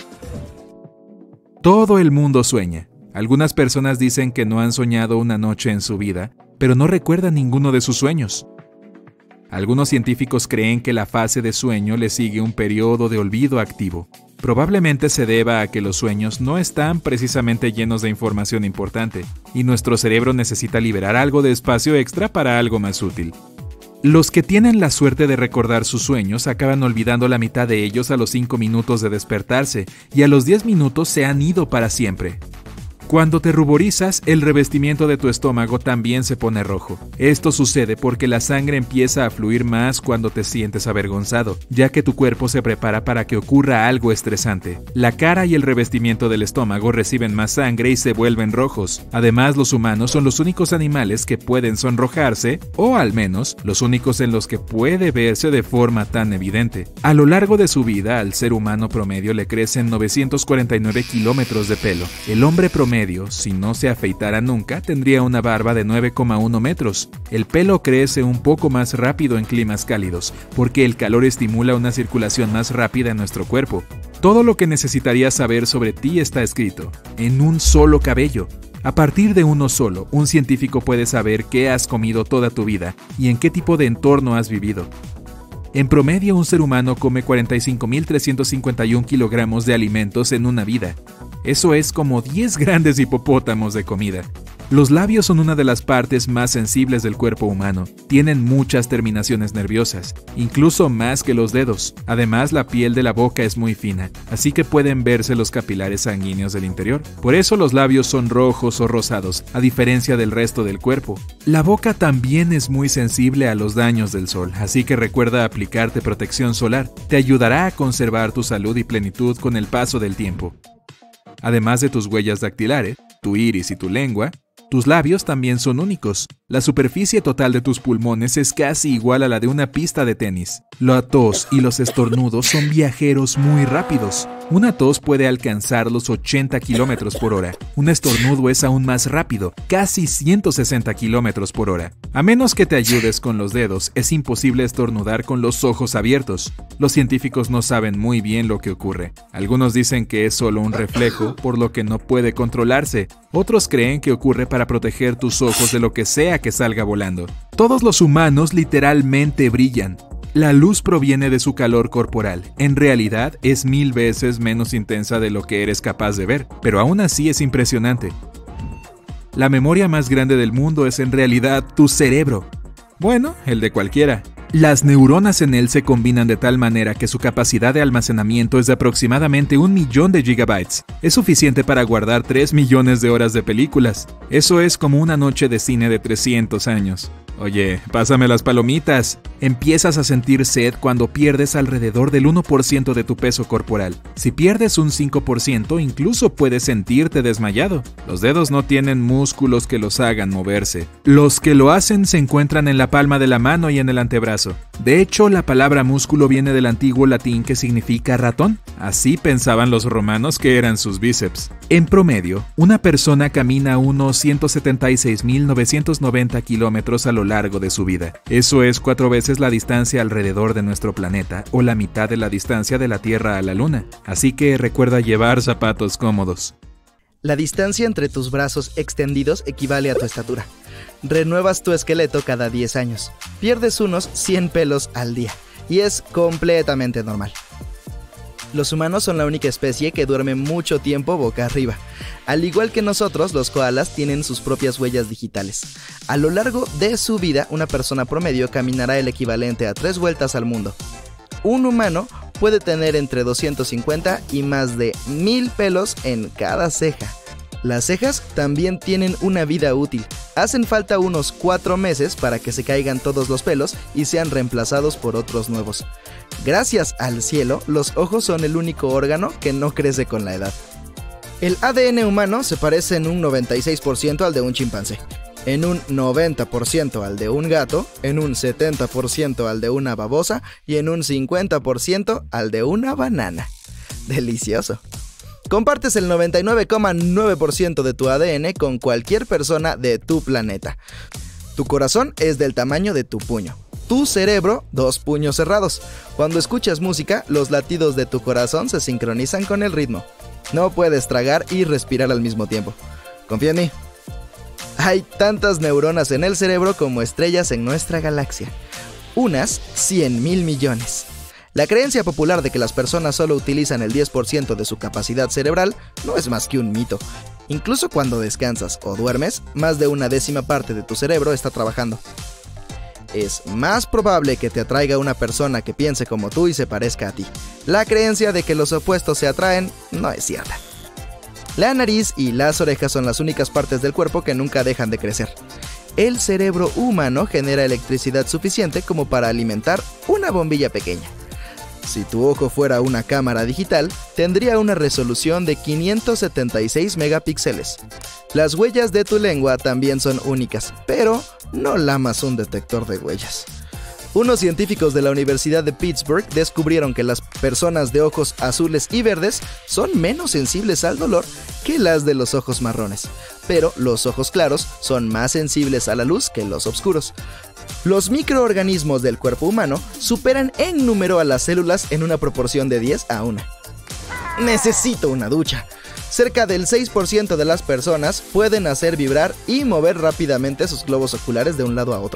Todo el mundo sueña. Algunas personas dicen que no han soñado una noche en su vida, pero no recuerdan ninguno de sus sueños. Algunos científicos creen que la fase de sueño le sigue un periodo de olvido activo. Probablemente se deba a que los sueños no están precisamente llenos de información importante, y nuestro cerebro necesita liberar algo de espacio extra para algo más útil. Los que tienen la suerte de recordar sus sueños acaban olvidando la mitad de ellos a los 5 minutos de despertarse, y a los 10 minutos se han ido para siempre. Cuando te ruborizas, el revestimiento de tu estómago también se pone rojo. Esto sucede porque la sangre empieza a fluir más cuando te sientes avergonzado, ya que tu cuerpo se prepara para que ocurra algo estresante. La cara y el revestimiento del estómago reciben más sangre y se vuelven rojos. Además, los humanos son los únicos animales que pueden sonrojarse, o al menos, los únicos en los que puede verse de forma tan evidente. A lo largo de su vida, al ser humano promedio le crecen 949 kilómetros de pelo. El hombre promedio, si no se afeitara nunca, tendría una barba de 9,1 metros. El pelo crece un poco más rápido en climas cálidos, porque el calor estimula una circulación más rápida en nuestro cuerpo. Todo lo que necesitarías saber sobre ti está escrito, en un solo cabello. A partir de uno solo, un científico puede saber qué has comido toda tu vida y en qué tipo de entorno has vivido. En promedio, un ser humano come 45.351 kilogramos de alimentos en una vida. Eso es como 10 grandes hipopótamos de comida. Los labios son una de las partes más sensibles del cuerpo humano. Tienen muchas terminaciones nerviosas, incluso más que los dedos. Además, la piel de la boca es muy fina, así que pueden verse los capilares sanguíneos del interior. Por eso los labios son rojos o rosados, a diferencia del resto del cuerpo. La boca también es muy sensible a los daños del sol, así que recuerda aplicarte protección solar. Te ayudará a conservar tu salud y plenitud con el paso del tiempo. Además de tus huellas dactilares, tu iris y tu lengua, tus labios también son únicos. La superficie total de tus pulmones es casi igual a la de una pista de tenis. La tos y los estornudos son viajeros muy rápidos. Una tos puede alcanzar los 80 kilómetros por hora. Un estornudo es aún más rápido, casi 160 kilómetros por hora. A menos que te ayudes con los dedos, es imposible estornudar con los ojos abiertos. Los científicos no saben muy bien lo que ocurre. Algunos dicen que es solo un reflejo, por lo que no puede controlarse. Otros creen que ocurre para proteger tus ojos de lo que sea que salga volando. Todos los humanos literalmente brillan. La luz proviene de su calor corporal. En realidad es 1000 veces menos intensa de lo que eres capaz de ver, pero aún así es impresionante. La memoria más grande del mundo es en realidad tu cerebro. Bueno, el de cualquiera. Las neuronas en él se combinan de tal manera que su capacidad de almacenamiento es de aproximadamente 1 millón de gigabytes. Es suficiente para guardar 3 millones de horas de películas. Eso es como una noche de cine de 300 años. Oye, pásame las palomitas. Empiezas a sentir sed cuando pierdes alrededor del 1% de tu peso corporal. Si pierdes un 5%, incluso puedes sentirte desmayado. Los dedos no tienen músculos que los hagan moverse. Los que lo hacen se encuentran en la palma de la mano y en el antebrazo. brazo. De hecho, la palabra músculo viene del antiguo latín que significa ratón. Así pensaban los romanos que eran sus bíceps. En promedio, una persona camina unos 176.990 kilómetros a lo largo de su vida. Eso es 4 veces la distancia alrededor de nuestro planeta o la mitad de la distancia de la Tierra a la Luna. Así que recuerda llevar zapatos cómodos. La distancia entre tus brazos extendidos equivale a tu estatura. Renuevas tu esqueleto cada 10 años. Pierdes unos 100 pelos al día. Y es completamente normal. Los humanos son la única especie que duerme mucho tiempo boca arriba. Al igual que nosotros, los koalas tienen sus propias huellas digitales. A lo largo de su vida, una persona promedio caminará el equivalente a 3 vueltas al mundo. Un humano puede tener entre 250 y más de 1000 pelos en cada ceja. Las cejas también tienen una vida útil. Hacen falta unos 4 meses para que se caigan todos los pelos y sean reemplazados por otros nuevos. Gracias al cielo, los ojos son el único órgano que no crece con la edad. El ADN humano se parece en un 96% al de un chimpancé, en un 90% al de un gato, en un 70% al de una babosa y en un 50% al de una banana. Delicioso. Compartes el 99,9% de tu ADN con cualquier persona de tu planeta. Tu corazón es del tamaño de tu puño. Tu cerebro, 2 puños cerrados. Cuando escuchas música, los latidos de tu corazón se sincronizan con el ritmo. No puedes tragar y respirar al mismo tiempo. Confía en mí. Hay tantas neuronas en el cerebro como estrellas en nuestra galaxia. Unas 100.000 millones. La creencia popular de que las personas solo utilizan el 10% de su capacidad cerebral no es más que un mito. Incluso cuando descansas o duermes, más de una décima parte de tu cerebro está trabajando. Es más probable que te atraiga una persona que piense como tú y se parezca a ti. La creencia de que los opuestos se atraen no es cierta. La nariz y las orejas son las únicas partes del cuerpo que nunca dejan de crecer. El cerebro humano genera electricidad suficiente como para alimentar una bombilla pequeña. Si tu ojo fuera una cámara digital, tendría una resolución de 576 megapíxeles. Las huellas de tu lengua también son únicas, pero no lamas un detector de huellas. Unos científicos de la Universidad de Pittsburgh descubrieron que las personas de ojos azules y verdes son menos sensibles al dolor que las de los ojos marrones, pero los ojos claros son más sensibles a la luz que los oscuros. Los microorganismos del cuerpo humano superan en número a las células en una proporción de 10 a 1. Necesito una ducha. Cerca del 6% de las personas pueden hacer vibrar y mover rápidamente sus globos oculares de un lado a otro.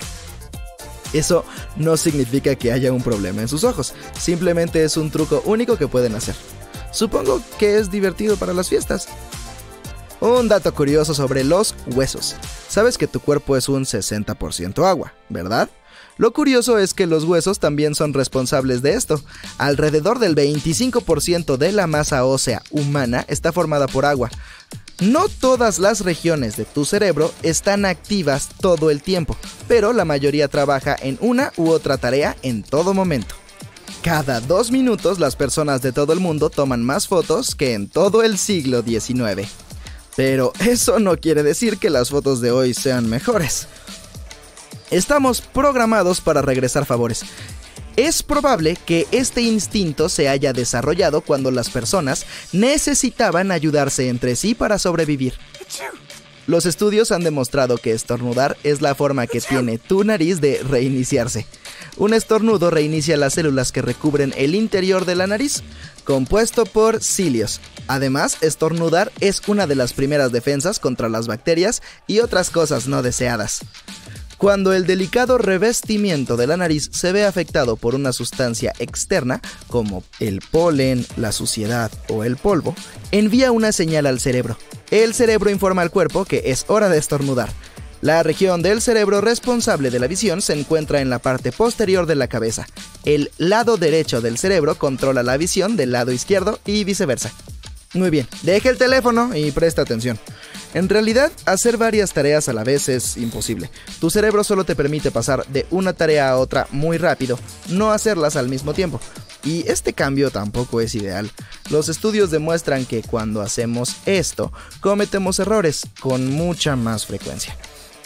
Eso no significa que haya un problema en sus ojos, simplemente es un truco único que pueden hacer. Supongo que es divertido para las fiestas. Un dato curioso sobre los huesos. Sabes que tu cuerpo es un 60% agua, ¿verdad? Lo curioso es que los huesos también son responsables de esto. Alrededor del 25% de la masa ósea humana está formada por agua. No todas las regiones de tu cerebro están activas todo el tiempo, pero la mayoría trabaja en una u otra tarea en todo momento. Cada 2 minutos las personas de todo el mundo toman más fotos que en todo el siglo XIX. Pero eso no quiere decir que las fotos de hoy sean mejores. Estamos programados para regresar favores. Es probable que este instinto se haya desarrollado cuando las personas necesitaban ayudarse entre sí para sobrevivir. Los estudios han demostrado que estornudar es la forma que tiene tu nariz de reiniciarse. Un estornudo reinicia las células que recubren el interior de la nariz, compuesto por cilios. Además, estornudar es una de las primeras defensas contra las bacterias y otras cosas no deseadas. Cuando el delicado revestimiento de la nariz se ve afectado por una sustancia externa, como el polen, la suciedad o el polvo, envía una señal al cerebro. El cerebro informa al cuerpo que es hora de estornudar. La región del cerebro responsable de la visión se encuentra en la parte posterior de la cabeza. El lado derecho del cerebro controla la visión del lado izquierdo y viceversa. Muy bien, deja el teléfono y presta atención. En realidad, hacer varias tareas a la vez es imposible. Tu cerebro solo te permite pasar de una tarea a otra muy rápido, no hacerlas al mismo tiempo. Y este cambio tampoco es ideal. Los estudios demuestran que cuando hacemos esto, cometemos errores con mucha más frecuencia.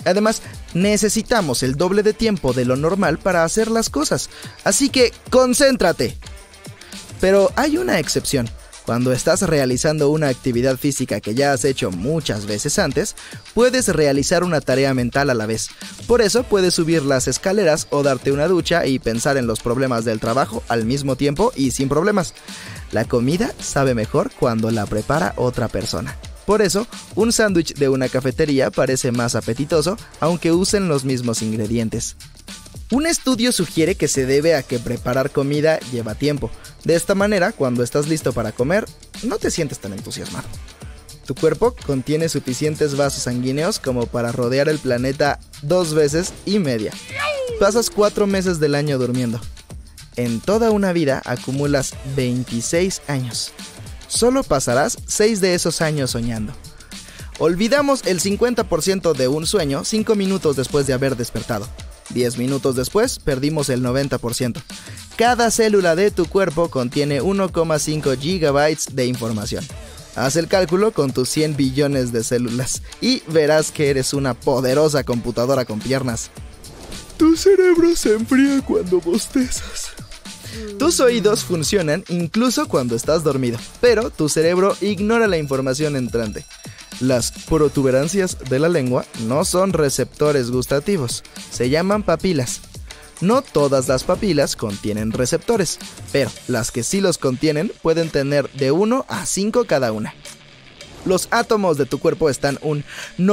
Además, necesitamos el doble de tiempo de lo normal para hacer las cosas, así que concéntrate. Pero hay una excepción. Cuando estás realizando una actividad física que ya has hecho muchas veces antes, puedes realizar una tarea mental a la vez. Por eso puedes subir las escaleras o darte una ducha y pensar en los problemas del trabajo al mismo tiempo y sin problemas. La comida sabe mejor cuando la prepara otra persona. Por eso, un sándwich de una cafetería parece más apetitoso, aunque usen los mismos ingredientes. Un estudio sugiere que se debe a que preparar comida lleva tiempo. De esta manera, cuando estás listo para comer, no te sientes tan entusiasmado. Tu cuerpo contiene suficientes vasos sanguíneos como para rodear el planeta 2 veces y media. Pasas 4 meses del año durmiendo. En toda una vida acumulas 26 años. Solo pasarás 6 de esos años soñando. Olvidamos el 50% de un sueño 5 minutos después de haber despertado. 10 minutos después, perdimos el 90%. Cada célula de tu cuerpo contiene 1,5 gigabytes de información. Haz el cálculo con tus 100 billones de células y verás que eres una poderosa computadora con piernas. Tu cerebro se enfría cuando bostezas. Tus oídos funcionan incluso cuando estás dormido, pero tu cerebro ignora la información entrante. Las protuberancias de la lengua no son receptores gustativos, se llaman papilas. No todas las papilas contienen receptores, pero las que sí los contienen pueden tener de 1 a 5 cada una. Los átomos de tu cuerpo están un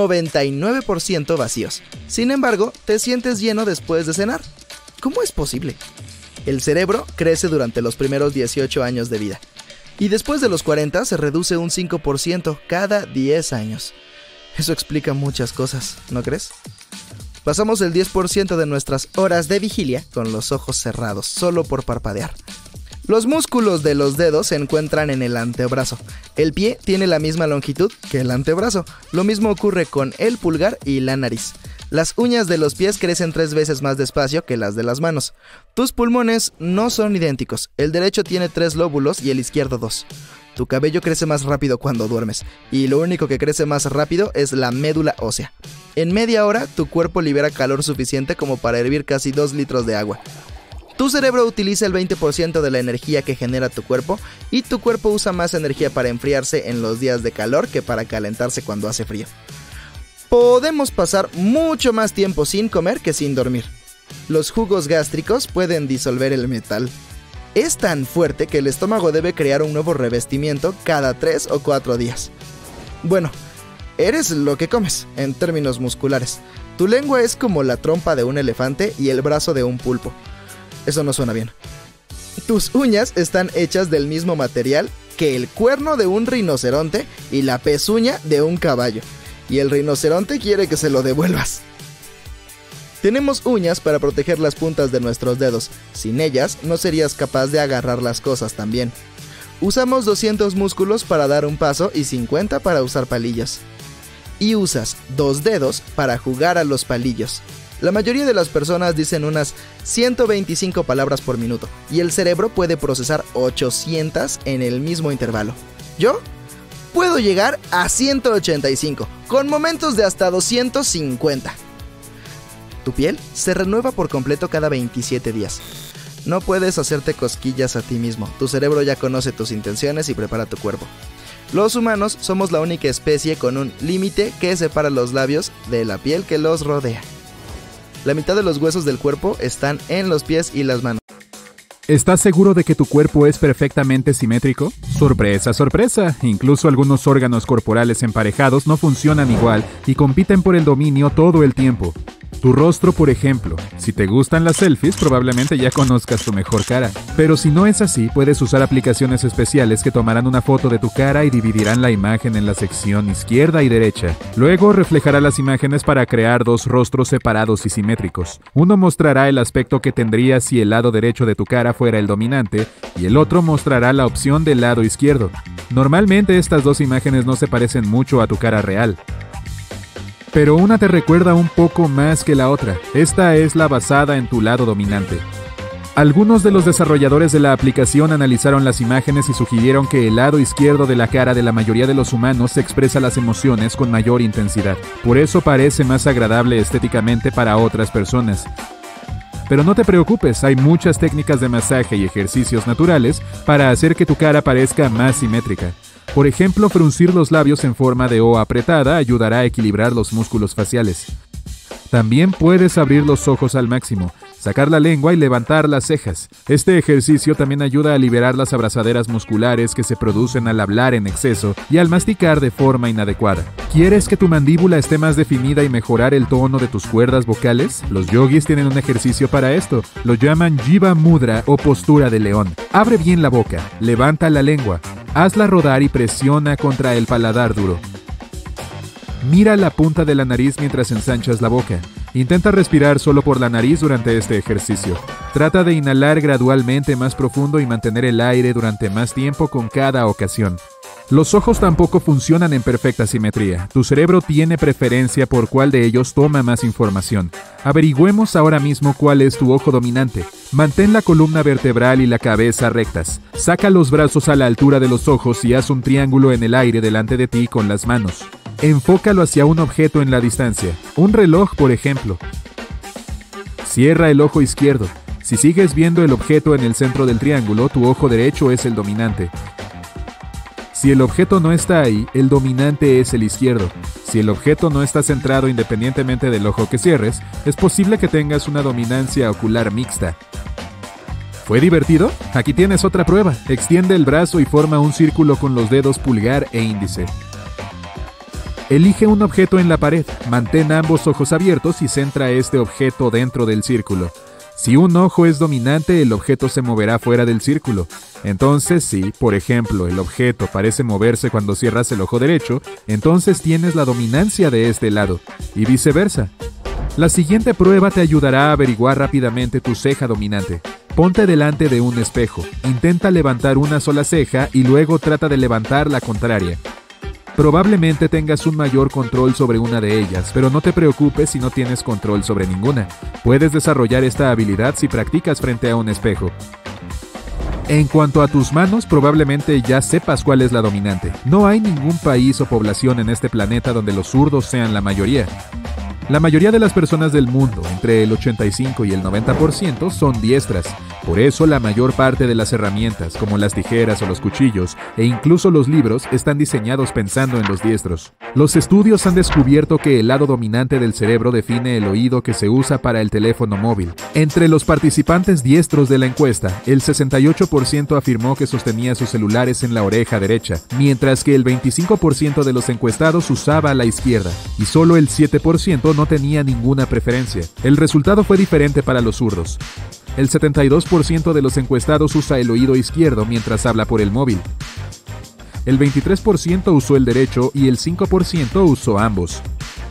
99% vacíos. Sin embargo, te sientes lleno después de cenar. ¿Cómo es posible? El cerebro crece durante los primeros 18 años de vida. Y después de los 40 se reduce un 5% cada 10 años. Eso explica muchas cosas, ¿no crees? Pasamos el 10% de nuestras horas de vigilia con los ojos cerrados, solo por parpadear. Los músculos de los dedos se encuentran en el antebrazo. El pie tiene la misma longitud que el antebrazo. Lo mismo ocurre con el pulgar y la nariz. Las uñas de los pies crecen 3 veces más despacio que las de las manos. Tus pulmones no son idénticos. El derecho tiene 3 lóbulos y el izquierdo 2. Tu cabello crece más rápido cuando duermes. Y lo único que crece más rápido es la médula ósea. En media hora, tu cuerpo libera calor suficiente como para hervir casi 2 litros de agua. Tu cerebro utiliza el 20% de la energía que genera tu cuerpo y tu cuerpo usa más energía para enfriarse en los días de calor que para calentarse cuando hace frío. Podemos pasar mucho más tiempo sin comer que sin dormir. Los jugos gástricos pueden disolver el metal. Es tan fuerte que el estómago debe crear un nuevo revestimiento cada 3 o 4 días. Bueno, eres lo que comes, en términos musculares. Tu lengua es como la trompa de un elefante y el brazo de un pulpo. Eso no suena bien. Tus uñas están hechas del mismo material que el cuerno de un rinoceronte y la pezuña de un caballo. Y el rinoceronte quiere que se lo devuelvas. Tenemos uñas para proteger las puntas de nuestros dedos. Sin ellas, no serías capaz de agarrar las cosas tan bien. Usamos 200 músculos para dar un paso y 50 para usar palillos. Y usas 2 dedos para jugar a los palillos. La mayoría de las personas dicen unas 125 palabras por minuto, y el cerebro puede procesar 800 en el mismo intervalo. ¿Yo? Puedo llegar a 185, con momentos de hasta 250. Tu piel se renueva por completo cada 27 días. No puedes hacerte cosquillas a ti mismo. Tu cerebro ya conoce tus intenciones y prepara tu cuerpo. Los humanos somos la única especie con un límite que separa los labios de la piel que los rodea. La mitad de los huesos del cuerpo están en los pies y las manos. ¿Estás seguro de que tu cuerpo es perfectamente simétrico? ¡Sorpresa, sorpresa! Incluso algunos órganos corporales emparejados no funcionan igual y compiten por el dominio todo el tiempo. Tu rostro, por ejemplo. Si te gustan las selfies, probablemente ya conozcas tu mejor cara. Pero si no es así, puedes usar aplicaciones especiales que tomarán una foto de tu cara y dividirán la imagen en la sección izquierda y derecha. Luego reflejará las imágenes para crear 2 rostros separados y simétricos. Uno mostrará el aspecto que tendría si el lado derecho de tu cara fuera el dominante, y el otro mostrará la opción del lado izquierdo. Normalmente estas 2 imágenes no se parecen mucho a tu cara real. Pero una te recuerda un poco más que la otra. Esta es la basada en tu lado dominante. Algunos de los desarrolladores de la aplicación analizaron las imágenes y sugirieron que el lado izquierdo de la cara de la mayoría de los humanos expresa las emociones con mayor intensidad. Por eso parece más agradable estéticamente para otras personas. Pero no te preocupes, hay muchas técnicas de masaje y ejercicios naturales para hacer que tu cara parezca más simétrica. Por ejemplo, fruncir los labios en forma de O apretada ayudará a equilibrar los músculos faciales. También puedes abrir los ojos al máximo, sacar la lengua y levantar las cejas. Este ejercicio también ayuda a liberar las abrazaderas musculares que se producen al hablar en exceso y al masticar de forma inadecuada. ¿Quieres que tu mandíbula esté más definida y mejorar el tono de tus cuerdas vocales? Los yogis tienen un ejercicio para esto. Lo llaman Jiva Mudra o postura de león. Abre bien la boca, levanta la lengua, hazla rodar y presiona contra el paladar duro. Mira la punta de la nariz mientras ensanchas la boca. Intenta respirar solo por la nariz durante este ejercicio. Trata de inhalar gradualmente más profundo y mantener el aire durante más tiempo con cada ocasión. Los ojos tampoco funcionan en perfecta simetría. Tu cerebro tiene preferencia por cuál de ellos toma más información. Averigüemos ahora mismo cuál es tu ojo dominante. Mantén la columna vertebral y la cabeza rectas. Saca los brazos a la altura de los ojos y haz un triángulo en el aire delante de ti con las manos. Enfócalo hacia un objeto en la distancia. Un reloj, por ejemplo. Cierra el ojo izquierdo. Si sigues viendo el objeto en el centro del triángulo, tu ojo derecho es el dominante. Si el objeto no está ahí, el dominante es el izquierdo. Si el objeto no está centrado independientemente del ojo que cierres, es posible que tengas una dominancia ocular mixta. ¿Fue divertido? Aquí tienes otra prueba. Extiende el brazo y forma un círculo con los dedos pulgar e índice. Elige un objeto en la pared, mantén ambos ojos abiertos y centra este objeto dentro del círculo. Si un ojo es dominante, el objeto se moverá fuera del círculo. Entonces, si, por ejemplo, el objeto parece moverse cuando cierras el ojo derecho, entonces tienes la dominancia de este lado, y viceversa. La siguiente prueba te ayudará a averiguar rápidamente tu ceja dominante. Ponte delante de un espejo, intenta levantar una sola ceja y luego trata de levantar la contraria. Probablemente tengas un mayor control sobre una de ellas, pero no te preocupes si no tienes control sobre ninguna. Puedes desarrollar esta habilidad si practicas frente a un espejo. En cuanto a tus manos, probablemente ya sepas cuál es la dominante. No hay ningún país o población en este planeta donde los zurdos sean la mayoría. La mayoría de las personas del mundo, entre el 85 y el 90%, son diestras. Por eso la mayor parte de las herramientas, como las tijeras o los cuchillos, e incluso los libros, están diseñados pensando en los diestros. Los estudios han descubierto que el lado dominante del cerebro define el oído que se usa para el teléfono móvil. Entre los participantes diestros de la encuesta, el 68% afirmó que sostenía sus celulares en la oreja derecha, mientras que el 25% de los encuestados usaba la izquierda, y solo el 7% no tenía ninguna preferencia. El resultado fue diferente para los zurdos. El 72% de los encuestados usa el oído izquierdo mientras habla por el móvil. El 23% usó el derecho y el 5% usó ambos.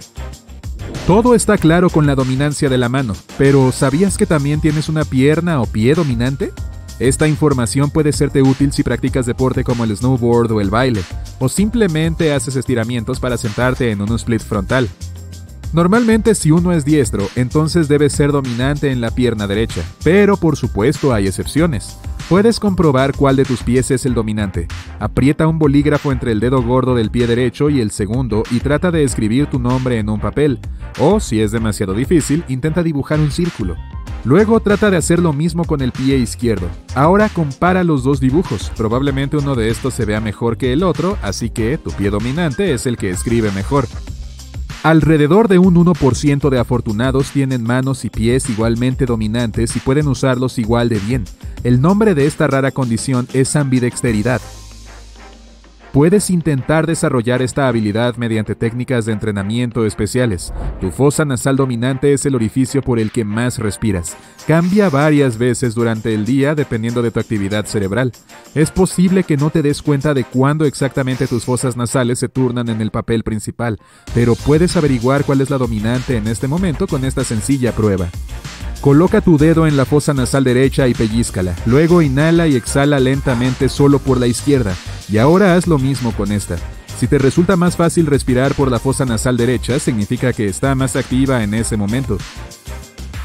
Todo está claro con la dominancia de la mano, pero ¿sabías que también tienes una pierna o pie dominante? Esta información puede serte útil si practicas deporte como el snowboard o el baile, o simplemente haces estiramientos para sentarte en un split frontal. Normalmente, si uno es diestro, entonces debe ser dominante en la pierna derecha, pero por supuesto hay excepciones. Puedes comprobar cuál de tus pies es el dominante. Aprieta un bolígrafo entre el dedo gordo del pie derecho y el segundo y trata de escribir tu nombre en un papel. O, si es demasiado difícil, intenta dibujar un círculo. Luego trata de hacer lo mismo con el pie izquierdo. Ahora compara los dos dibujos. Probablemente uno de estos se vea mejor que el otro, así que tu pie dominante es el que escribe mejor. Alrededor de un 1% de afortunados tienen manos y pies igualmente dominantes y pueden usarlos igual de bien. El nombre de esta rara condición es ambidexteridad. Puedes intentar desarrollar esta habilidad mediante técnicas de entrenamiento especiales. Tu fosa nasal dominante es el orificio por el que más respiras. Cambia varias veces durante el día dependiendo de tu actividad cerebral. Es posible que no te des cuenta de cuándo exactamente tus fosas nasales se turnan en el papel principal, pero puedes averiguar cuál es la dominante en este momento con esta sencilla prueba. Coloca tu dedo en la fosa nasal derecha y pellízcala. Luego inhala y exhala lentamente solo por la izquierda. Y ahora haz lo mismo con esta. Si te resulta más fácil respirar por la fosa nasal derecha, significa que está más activa en ese momento.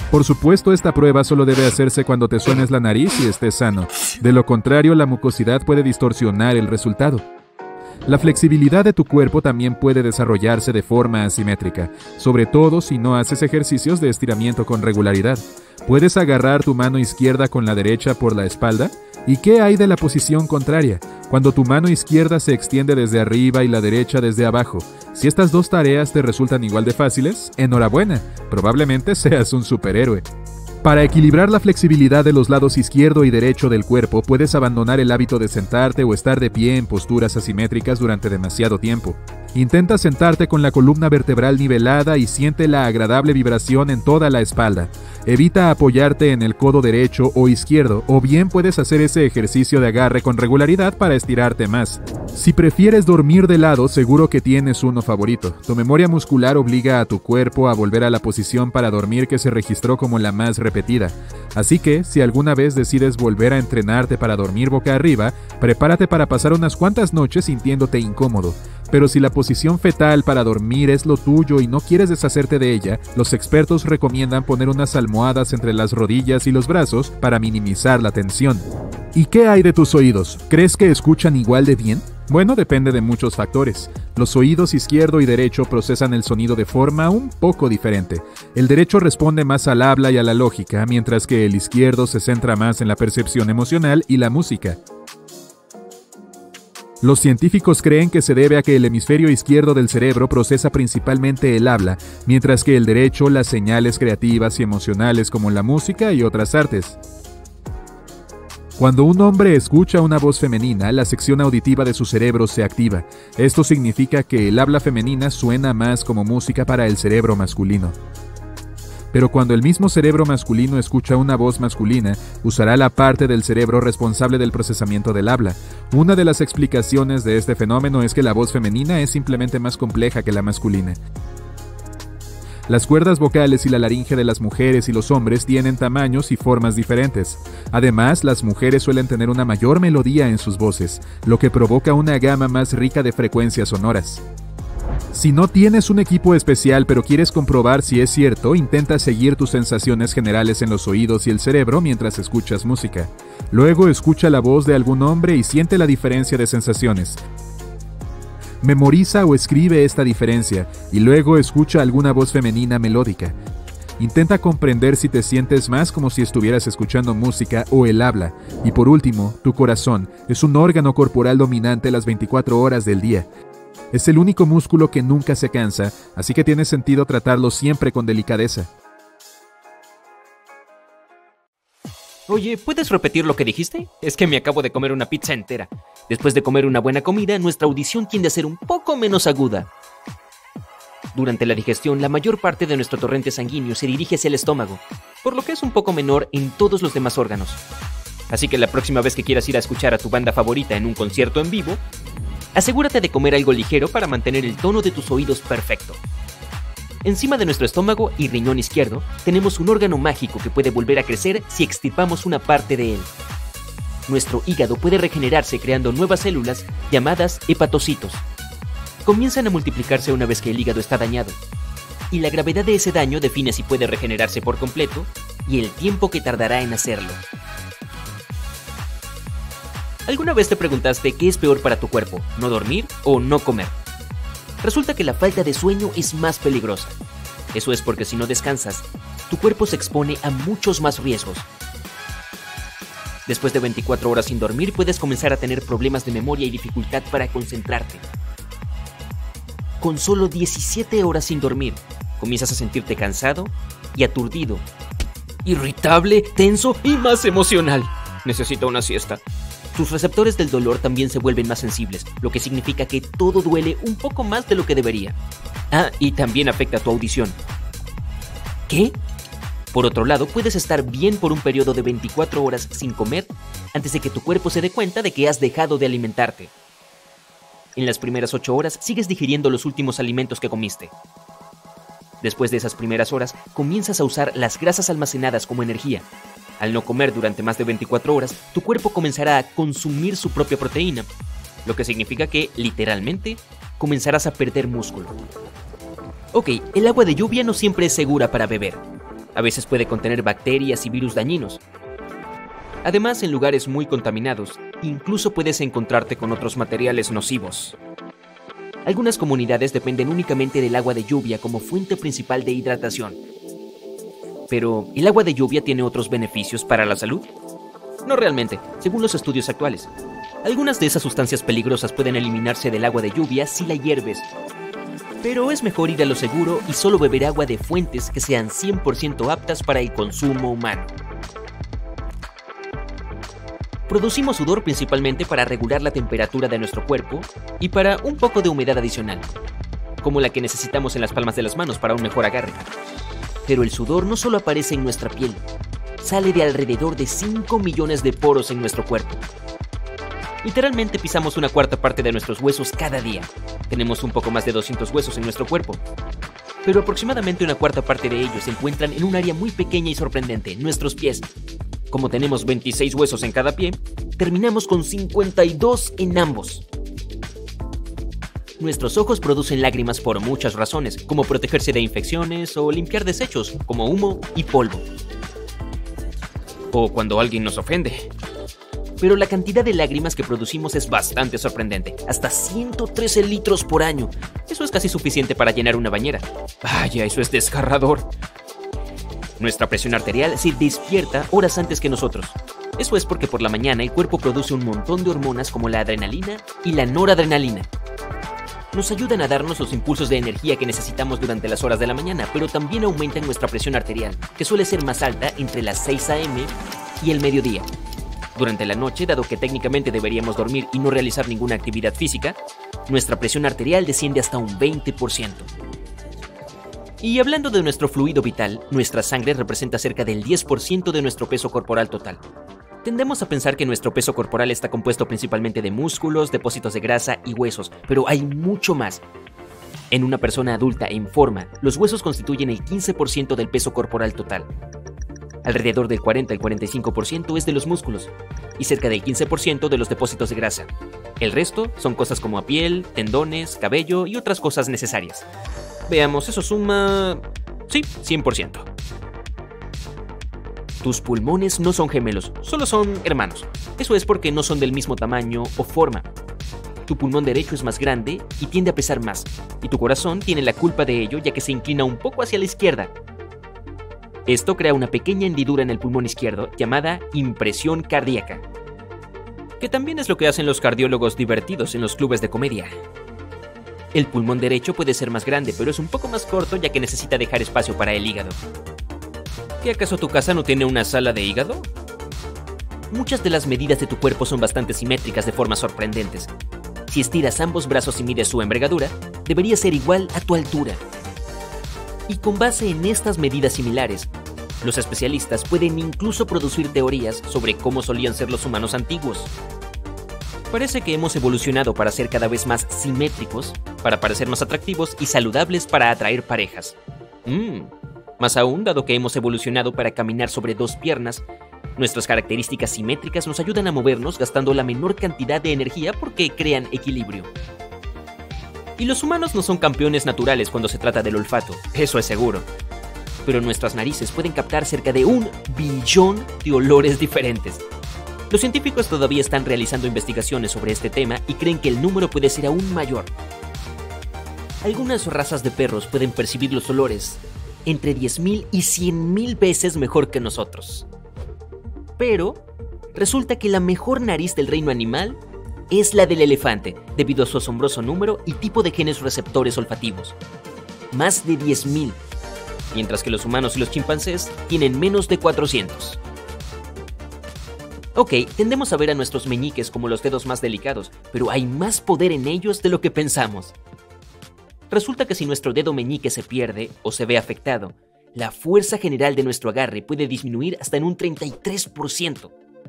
Por supuesto, esta prueba solo debe hacerse cuando te suenes la nariz y estés sano. De lo contrario, la mucosidad puede distorsionar el resultado. La flexibilidad de tu cuerpo también puede desarrollarse de forma asimétrica, sobre todo si no haces ejercicios de estiramiento con regularidad. ¿Puedes agarrar tu mano izquierda con la derecha por la espalda? ¿Y qué hay de la posición contraria, cuando tu mano izquierda se extiende desde arriba y la derecha desde abajo? Si estas dos tareas te resultan igual de fáciles, enhorabuena, probablemente seas un superhéroe. Para equilibrar la flexibilidad de los lados izquierdo y derecho del cuerpo, puedes abandonar el hábito de sentarte o estar de pie en posturas asimétricas durante demasiado tiempo. Intenta sentarte con la columna vertebral nivelada y siente la agradable vibración en toda la espalda. Evita apoyarte en el codo derecho o izquierdo, o bien puedes hacer ese ejercicio de agarre con regularidad para estirarte más. Si prefieres dormir de lado, seguro que tienes uno favorito. Tu memoria muscular obliga a tu cuerpo a volver a la posición para dormir que se registró como la más repetida. Así que, si alguna vez decides volver a entrenarte para dormir boca arriba, prepárate para pasar unas cuantas noches sintiéndote incómodo. Pero si la posición fetal para dormir es lo tuyo y no quieres deshacerte de ella, los expertos recomiendan poner unas almohadas entre las rodillas y los brazos para minimizar la tensión. ¿Y qué hay de tus oídos? ¿Crees que escuchan igual de bien? Bueno, depende de muchos factores. Los oídos izquierdo y derecho procesan el sonido de forma un poco diferente. El derecho responde más al habla y a la lógica, mientras que el izquierdo se centra más en la percepción emocional y la música. Los científicos creen que se debe a que el hemisferio izquierdo del cerebro procesa principalmente el habla, mientras que el derecho las señales creativas y emocionales como la música y otras artes. Cuando un hombre escucha una voz femenina, la sección auditiva de su cerebro se activa. Esto significa que el habla femenina suena más como música para el cerebro masculino. Pero cuando el mismo cerebro masculino escucha una voz masculina, usará la parte del cerebro responsable del procesamiento del habla. Una de las explicaciones de este fenómeno es que la voz femenina es simplemente más compleja que la masculina. Las cuerdas vocales y la laringe de las mujeres y los hombres tienen tamaños y formas diferentes. Además, las mujeres suelen tener una mayor melodía en sus voces, lo que provoca una gama más rica de frecuencias sonoras. Si no tienes un equipo especial pero quieres comprobar si es cierto, intenta seguir tus sensaciones generales en los oídos y el cerebro mientras escuchas música. Luego escucha la voz de algún hombre y siente la diferencia de sensaciones. Memoriza o escribe esta diferencia y luego escucha alguna voz femenina melódica. Intenta comprender si te sientes más como si estuvieras escuchando música o el habla. Y por último, tu corazón es un órgano corporal dominante las 24 horas del día. Es el único músculo que nunca se cansa, así que tiene sentido tratarlo siempre con delicadeza. Oye, ¿puedes repetir lo que dijiste? Es que me acabo de comer una pizza entera. Después de comer una buena comida, nuestra audición tiende a ser un poco menos aguda. Durante la digestión, la mayor parte de nuestro torrente sanguíneo se dirige hacia el estómago, por lo que es un poco menor en todos los demás órganos. Así que la próxima vez que quieras ir a escuchar a tu banda favorita en un concierto en vivo, asegúrate de comer algo ligero para mantener el tono de tus oídos perfecto. Encima de nuestro estómago y riñón izquierdo, tenemos un órgano mágico que puede volver a crecer si extirpamos una parte de él. Nuestro hígado puede regenerarse creando nuevas células llamadas hepatocitos. Comienzan a multiplicarse una vez que el hígado está dañado, y la gravedad de ese daño define si puede regenerarse por completo y el tiempo que tardará en hacerlo. ¿Alguna vez te preguntaste qué es peor para tu cuerpo, no dormir o no comer? Resulta que la falta de sueño es más peligrosa. Eso es porque si no descansas, tu cuerpo se expone a muchos más riesgos. Después de 24 horas sin dormir, puedes comenzar a tener problemas de memoria y dificultad para concentrarte. Con solo 17 horas sin dormir, comienzas a sentirte cansado y aturdido, irritable, tenso y más emocional. Necesito una siesta. Tus receptores del dolor también se vuelven más sensibles, lo que significa que todo duele un poco más de lo que debería. Ah, y también afecta tu audición. ¿Qué? Por otro lado, puedes estar bien por un periodo de 24 horas sin comer antes de que tu cuerpo se dé cuenta de que has dejado de alimentarte. En las primeras 8 horas sigues digiriendo los últimos alimentos que comiste. Después de esas primeras horas, comienzas a usar las grasas almacenadas como energía. Al no comer durante más de 24 horas, tu cuerpo comenzará a consumir su propia proteína, lo que significa que, literalmente, comenzarás a perder músculo. Ok, el agua de lluvia no siempre es segura para beber. A veces puede contener bacterias y virus dañinos. Además, en lugares muy contaminados, incluso puedes encontrarte con otros materiales nocivos. Algunas comunidades dependen únicamente del agua de lluvia como fuente principal de hidratación. Pero, ¿el agua de lluvia tiene otros beneficios para la salud? No realmente, según los estudios actuales. Algunas de esas sustancias peligrosas pueden eliminarse del agua de lluvia si la hierves. Pero es mejor ir a lo seguro y solo beber agua de fuentes que sean 100% aptas para el consumo humano. Producimos sudor principalmente para regular la temperatura de nuestro cuerpo y para un poco de humedad adicional, como la que necesitamos en las palmas de las manos para un mejor agarre. Pero el sudor no solo aparece en nuestra piel, sale de alrededor de 5 millones de poros en nuestro cuerpo. Literalmente pisamos una cuarta parte de nuestros huesos cada día. Tenemos un poco más de 200 huesos en nuestro cuerpo, pero aproximadamente una cuarta parte de ellos se encuentran en un área muy pequeña y sorprendente, nuestros pies. Como tenemos 26 huesos en cada pie, terminamos con 52 en ambos. Nuestros ojos producen lágrimas por muchas razones, como protegerse de infecciones o limpiar desechos, como humo y polvo. O cuando alguien nos ofende. Pero la cantidad de lágrimas que producimos es bastante sorprendente, hasta 113 litros por año. Eso es casi suficiente para llenar una bañera. Vaya, eso es desgarrador. Nuestra presión arterial se despierta horas antes que nosotros. Eso es porque por la mañana el cuerpo produce un montón de hormonas como la adrenalina y la noradrenalina. Nos ayudan a darnos los impulsos de energía que necesitamos durante las horas de la mañana, pero también aumentan nuestra presión arterial, que suele ser más alta entre las 6 a.m. y el mediodía. Durante la noche, dado que técnicamente deberíamos dormir y no realizar ninguna actividad física, nuestra presión arterial desciende hasta un 20%. Y hablando de nuestro fluido vital, nuestra sangre representa cerca del 10% de nuestro peso corporal total. Tendemos a pensar que nuestro peso corporal está compuesto principalmente de músculos, depósitos de grasa y huesos, pero hay mucho más. En una persona adulta en forma, los huesos constituyen el 15% del peso corporal total. Alrededor del 40 al 45% es de los músculos y cerca del 15% de los depósitos de grasa. El resto son cosas como piel, tendones, cabello y otras cosas necesarias. Veamos, eso suma... sí, 100%. Tus pulmones no son gemelos, solo son hermanos. Eso es porque no son del mismo tamaño o forma. Tu pulmón derecho es más grande y tiende a pesar más, y tu corazón tiene la culpa de ello ya que se inclina un poco hacia la izquierda. Esto crea una pequeña hendidura en el pulmón izquierdo llamada impresión cardíaca, que también es lo que hacen los cardiólogos divertidos en los clubes de comedia. El pulmón derecho puede ser más grande, pero es un poco más corto ya que necesita dejar espacio para el hígado. ¿Qué acaso tu casa no tiene una sala de hígado? Muchas de las medidas de tu cuerpo son bastante simétricas de formas sorprendentes. Si estiras ambos brazos y mides su envergadura, debería ser igual a tu altura. Y con base en estas medidas similares, los especialistas pueden incluso producir teorías sobre cómo solían ser los humanos antiguos. Parece que hemos evolucionado para ser cada vez más simétricos, para parecer más atractivos y saludables para atraer parejas. Más aún, dado que hemos evolucionado para caminar sobre dos piernas, nuestras características simétricas nos ayudan a movernos gastando la menor cantidad de energía porque crean equilibrio. Y los humanos no son campeones naturales cuando se trata del olfato, eso es seguro. Pero nuestras narices pueden captar cerca de 1 billón de olores diferentes. Los científicos todavía están realizando investigaciones sobre este tema y creen que el número puede ser aún mayor. Algunas razas de perros pueden percibir los olores entre 10.000 y 100.000 veces mejor que nosotros. Pero resulta que la mejor nariz del reino animal es la del elefante, debido a su asombroso número y tipo de genes receptores olfativos. Más de 10.000, mientras que los humanos y los chimpancés tienen menos de 400. Ok, tendemos a ver a nuestros meñiques como los dedos más delicados, pero hay más poder en ellos de lo que pensamos. Resulta que si nuestro dedo meñique se pierde o se ve afectado, la fuerza general de nuestro agarre puede disminuir hasta en un 33%.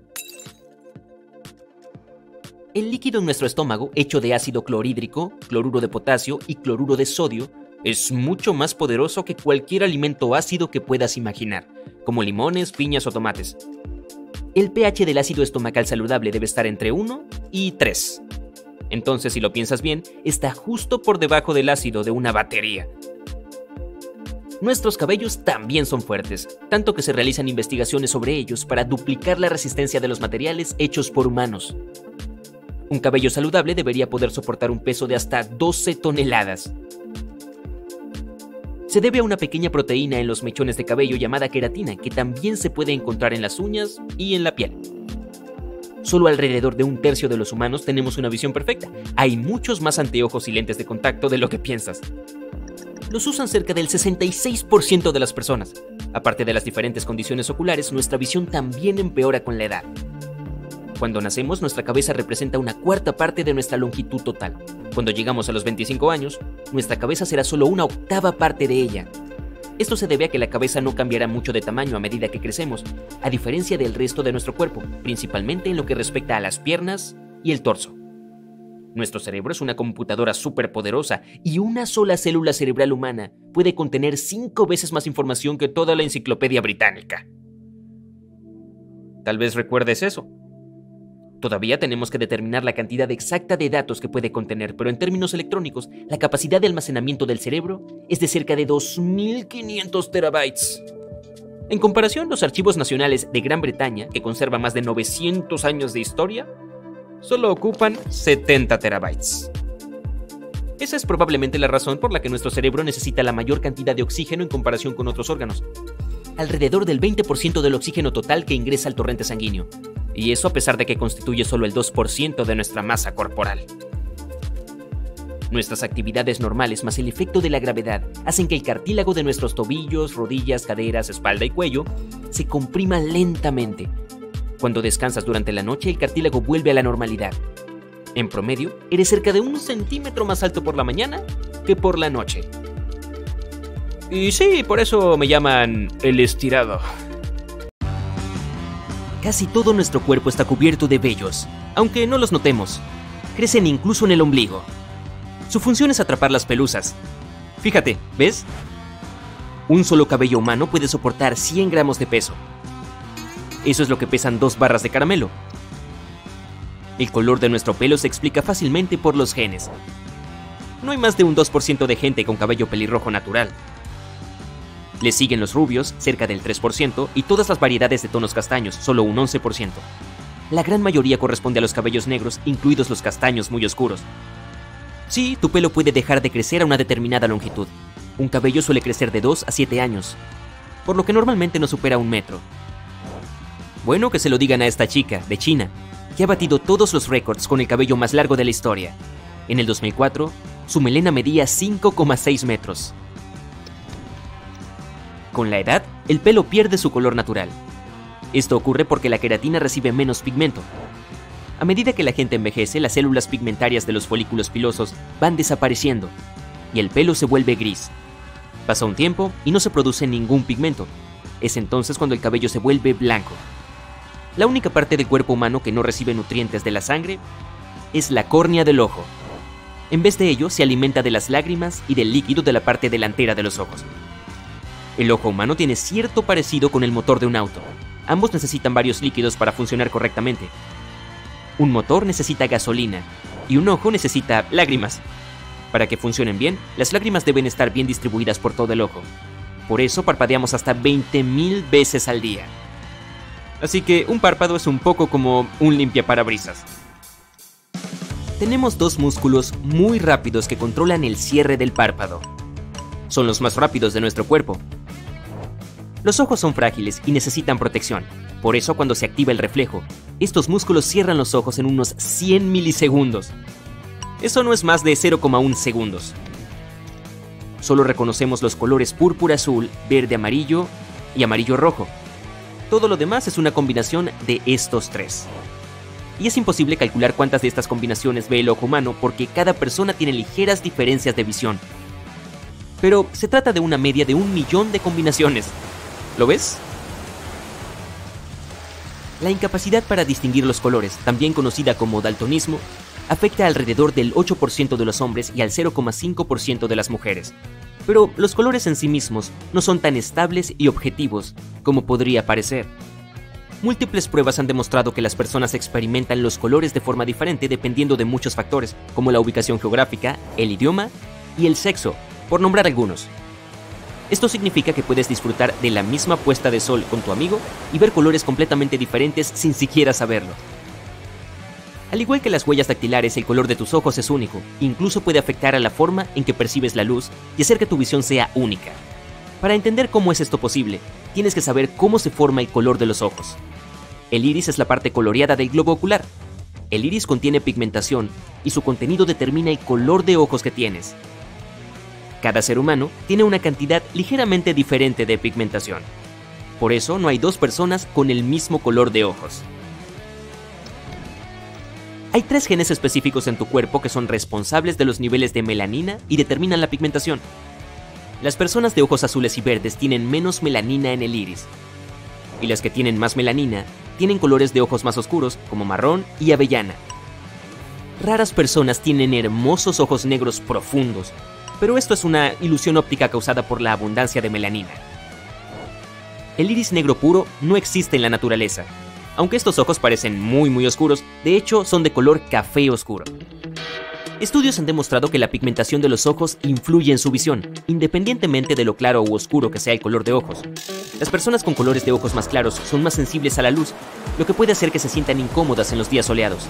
El líquido en nuestro estómago, hecho de ácido clorhídrico, cloruro de potasio y cloruro de sodio, es mucho más poderoso que cualquier alimento ácido que puedas imaginar, como limones, piñas o tomates. El pH del ácido estomacal saludable debe estar entre 1 y 3. Entonces, si lo piensas bien, está justo por debajo del ácido de una batería. Nuestros cabellos también son fuertes, tanto que se realizan investigaciones sobre ellos para duplicar la resistencia de los materiales hechos por humanos. Un cabello saludable debería poder soportar un peso de hasta 12 toneladas. Se debe a una pequeña proteína en los mechones de cabello llamada queratina, que también se puede encontrar en las uñas y en la piel. Solo alrededor de 1/3 de los humanos tenemos una visión perfecta. Hay muchos más anteojos y lentes de contacto de lo que piensas. Los usan cerca del 66% de las personas. Aparte de las diferentes condiciones oculares, nuestra visión también empeora con la edad. Cuando nacemos, nuestra cabeza representa una cuarta parte de nuestra longitud total. Cuando llegamos a los 25 años, nuestra cabeza será solo una octava parte de ella. Esto se debe a que la cabeza no cambiará mucho de tamaño a medida que crecemos, a diferencia del resto de nuestro cuerpo, principalmente en lo que respecta a las piernas y el torso. Nuestro cerebro es una computadora superpoderosa y una sola célula cerebral humana puede contener 5 veces más información que toda la enciclopedia británica. Tal vez recuerdes eso. Todavía tenemos que determinar la cantidad exacta de datos que puede contener, pero en términos electrónicos, la capacidad de almacenamiento del cerebro es de cerca de 2500 terabytes. En comparación, los archivos nacionales de Gran Bretaña, que conservan más de 900 años de historia, solo ocupan 70 terabytes. Esa es probablemente la razón por la que nuestro cerebro necesita la mayor cantidad de oxígeno en comparación con otros órganos. Alrededor del 20% del oxígeno total que ingresa al torrente sanguíneo. Y eso a pesar de que constituye solo el 2% de nuestra masa corporal. Nuestras actividades normales más el efecto de la gravedad hacen que el cartílago de nuestros tobillos, rodillas, caderas, espalda y cuello se comprima lentamente. Cuando descansas durante la noche, el cartílago vuelve a la normalidad. En promedio, eres cerca de 1 centímetro más alto por la mañana que por la noche. Y sí, por eso me llaman el estirado. Casi todo nuestro cuerpo está cubierto de vellos, aunque no los notemos. Crecen incluso en el ombligo. Su función es atrapar las pelusas. Fíjate, ¿ves? Un solo cabello humano puede soportar 100 gramos de peso. Eso es lo que pesan 2 barras de caramelo. El color de nuestro pelo se explica fácilmente por los genes. No hay más de un 2% de gente con cabello pelirrojo natural. Le siguen los rubios, cerca del 3%, y todas las variedades de tonos castaños, solo un 11%. La gran mayoría corresponde a los cabellos negros, incluidos los castaños muy oscuros. Sí, tu pelo puede dejar de crecer a una determinada longitud. Un cabello suele crecer de 2 a 7 años, por lo que normalmente no supera 1 metro. Bueno que se lo digan a esta chica, de China, que ha batido todos los récords con el cabello más largo de la historia. En el 2004, su melena medía 5,6 metros. Con la edad, el pelo pierde su color natural. Esto ocurre porque la queratina recibe menos pigmento. A medida que la gente envejece, las células pigmentarias de los folículos pilosos van desapareciendo y el pelo se vuelve gris. Pasa un tiempo y no se produce ningún pigmento. Es entonces cuando el cabello se vuelve blanco. La única parte del cuerpo humano que no recibe nutrientes de la sangre es la córnea del ojo. En vez de ello, se alimenta de las lágrimas y del líquido de la parte delantera de los ojos. El ojo humano tiene cierto parecido con el motor de un auto. Ambos necesitan varios líquidos para funcionar correctamente. Un motor necesita gasolina y un ojo necesita lágrimas. Para que funcionen bien, las lágrimas deben estar bien distribuidas por todo el ojo. Por eso parpadeamos hasta 20,000 veces al día. Así que un párpado es un poco como un limpiaparabrisas. Tenemos 2 músculos muy rápidos que controlan el cierre del párpado. Son los más rápidos de nuestro cuerpo. Los ojos son frágiles y necesitan protección. Por eso, cuando se activa el reflejo, estos músculos cierran los ojos en unos 100 milisegundos. Eso no es más de 0,1 segundos. Solo reconocemos los colores púrpura-azul, verde-amarillo y amarillo-rojo. Todo lo demás es una combinación de estos 3. Y es imposible calcular cuántas de estas combinaciones ve el ojo humano porque cada persona tiene ligeras diferencias de visión. Pero se trata de una media de 1 millón de combinaciones. ¿Lo ves? La incapacidad para distinguir los colores, también conocida como daltonismo, afecta a alrededor del 8% de los hombres y al 0,5% de las mujeres. Pero los colores en sí mismos no son tan estables y objetivos como podría parecer. Múltiples pruebas han demostrado que las personas experimentan los colores de forma diferente dependiendo de muchos factores, como la ubicación geográfica, el idioma y el sexo, por nombrar algunos. Esto significa que puedes disfrutar de la misma puesta de sol con tu amigo y ver colores completamente diferentes sin siquiera saberlo. Al igual que las huellas dactilares, el color de tus ojos es único, incluso puede afectar a la forma en que percibes la luz y hacer que tu visión sea única. Para entender cómo es esto posible, tienes que saber cómo se forma el color de los ojos. El iris es la parte coloreada del globo ocular. El iris contiene pigmentación y su contenido determina el color de ojos que tienes. Cada ser humano tiene una cantidad ligeramente diferente de pigmentación. Por eso no hay dos personas con el mismo color de ojos. Hay 3 genes específicos en tu cuerpo que son responsables de los niveles de melanina y determinan la pigmentación. Las personas de ojos azules y verdes tienen menos melanina en el iris. Y las que tienen más melanina tienen colores de ojos más oscuros como marrón y avellana. Raras personas tienen hermosos ojos negros profundos, pero esto es una ilusión óptica causada por la abundancia de melanina. El iris negro puro no existe en la naturaleza. Aunque estos ojos parecen muy oscuros, de hecho son de color café oscuro. Estudios han demostrado que la pigmentación de los ojos influye en su visión, independientemente de lo claro u oscuro que sea el color de ojos. Las personas con colores de ojos más claros son más sensibles a la luz, lo que puede hacer que se sientan incómodas en los días soleados.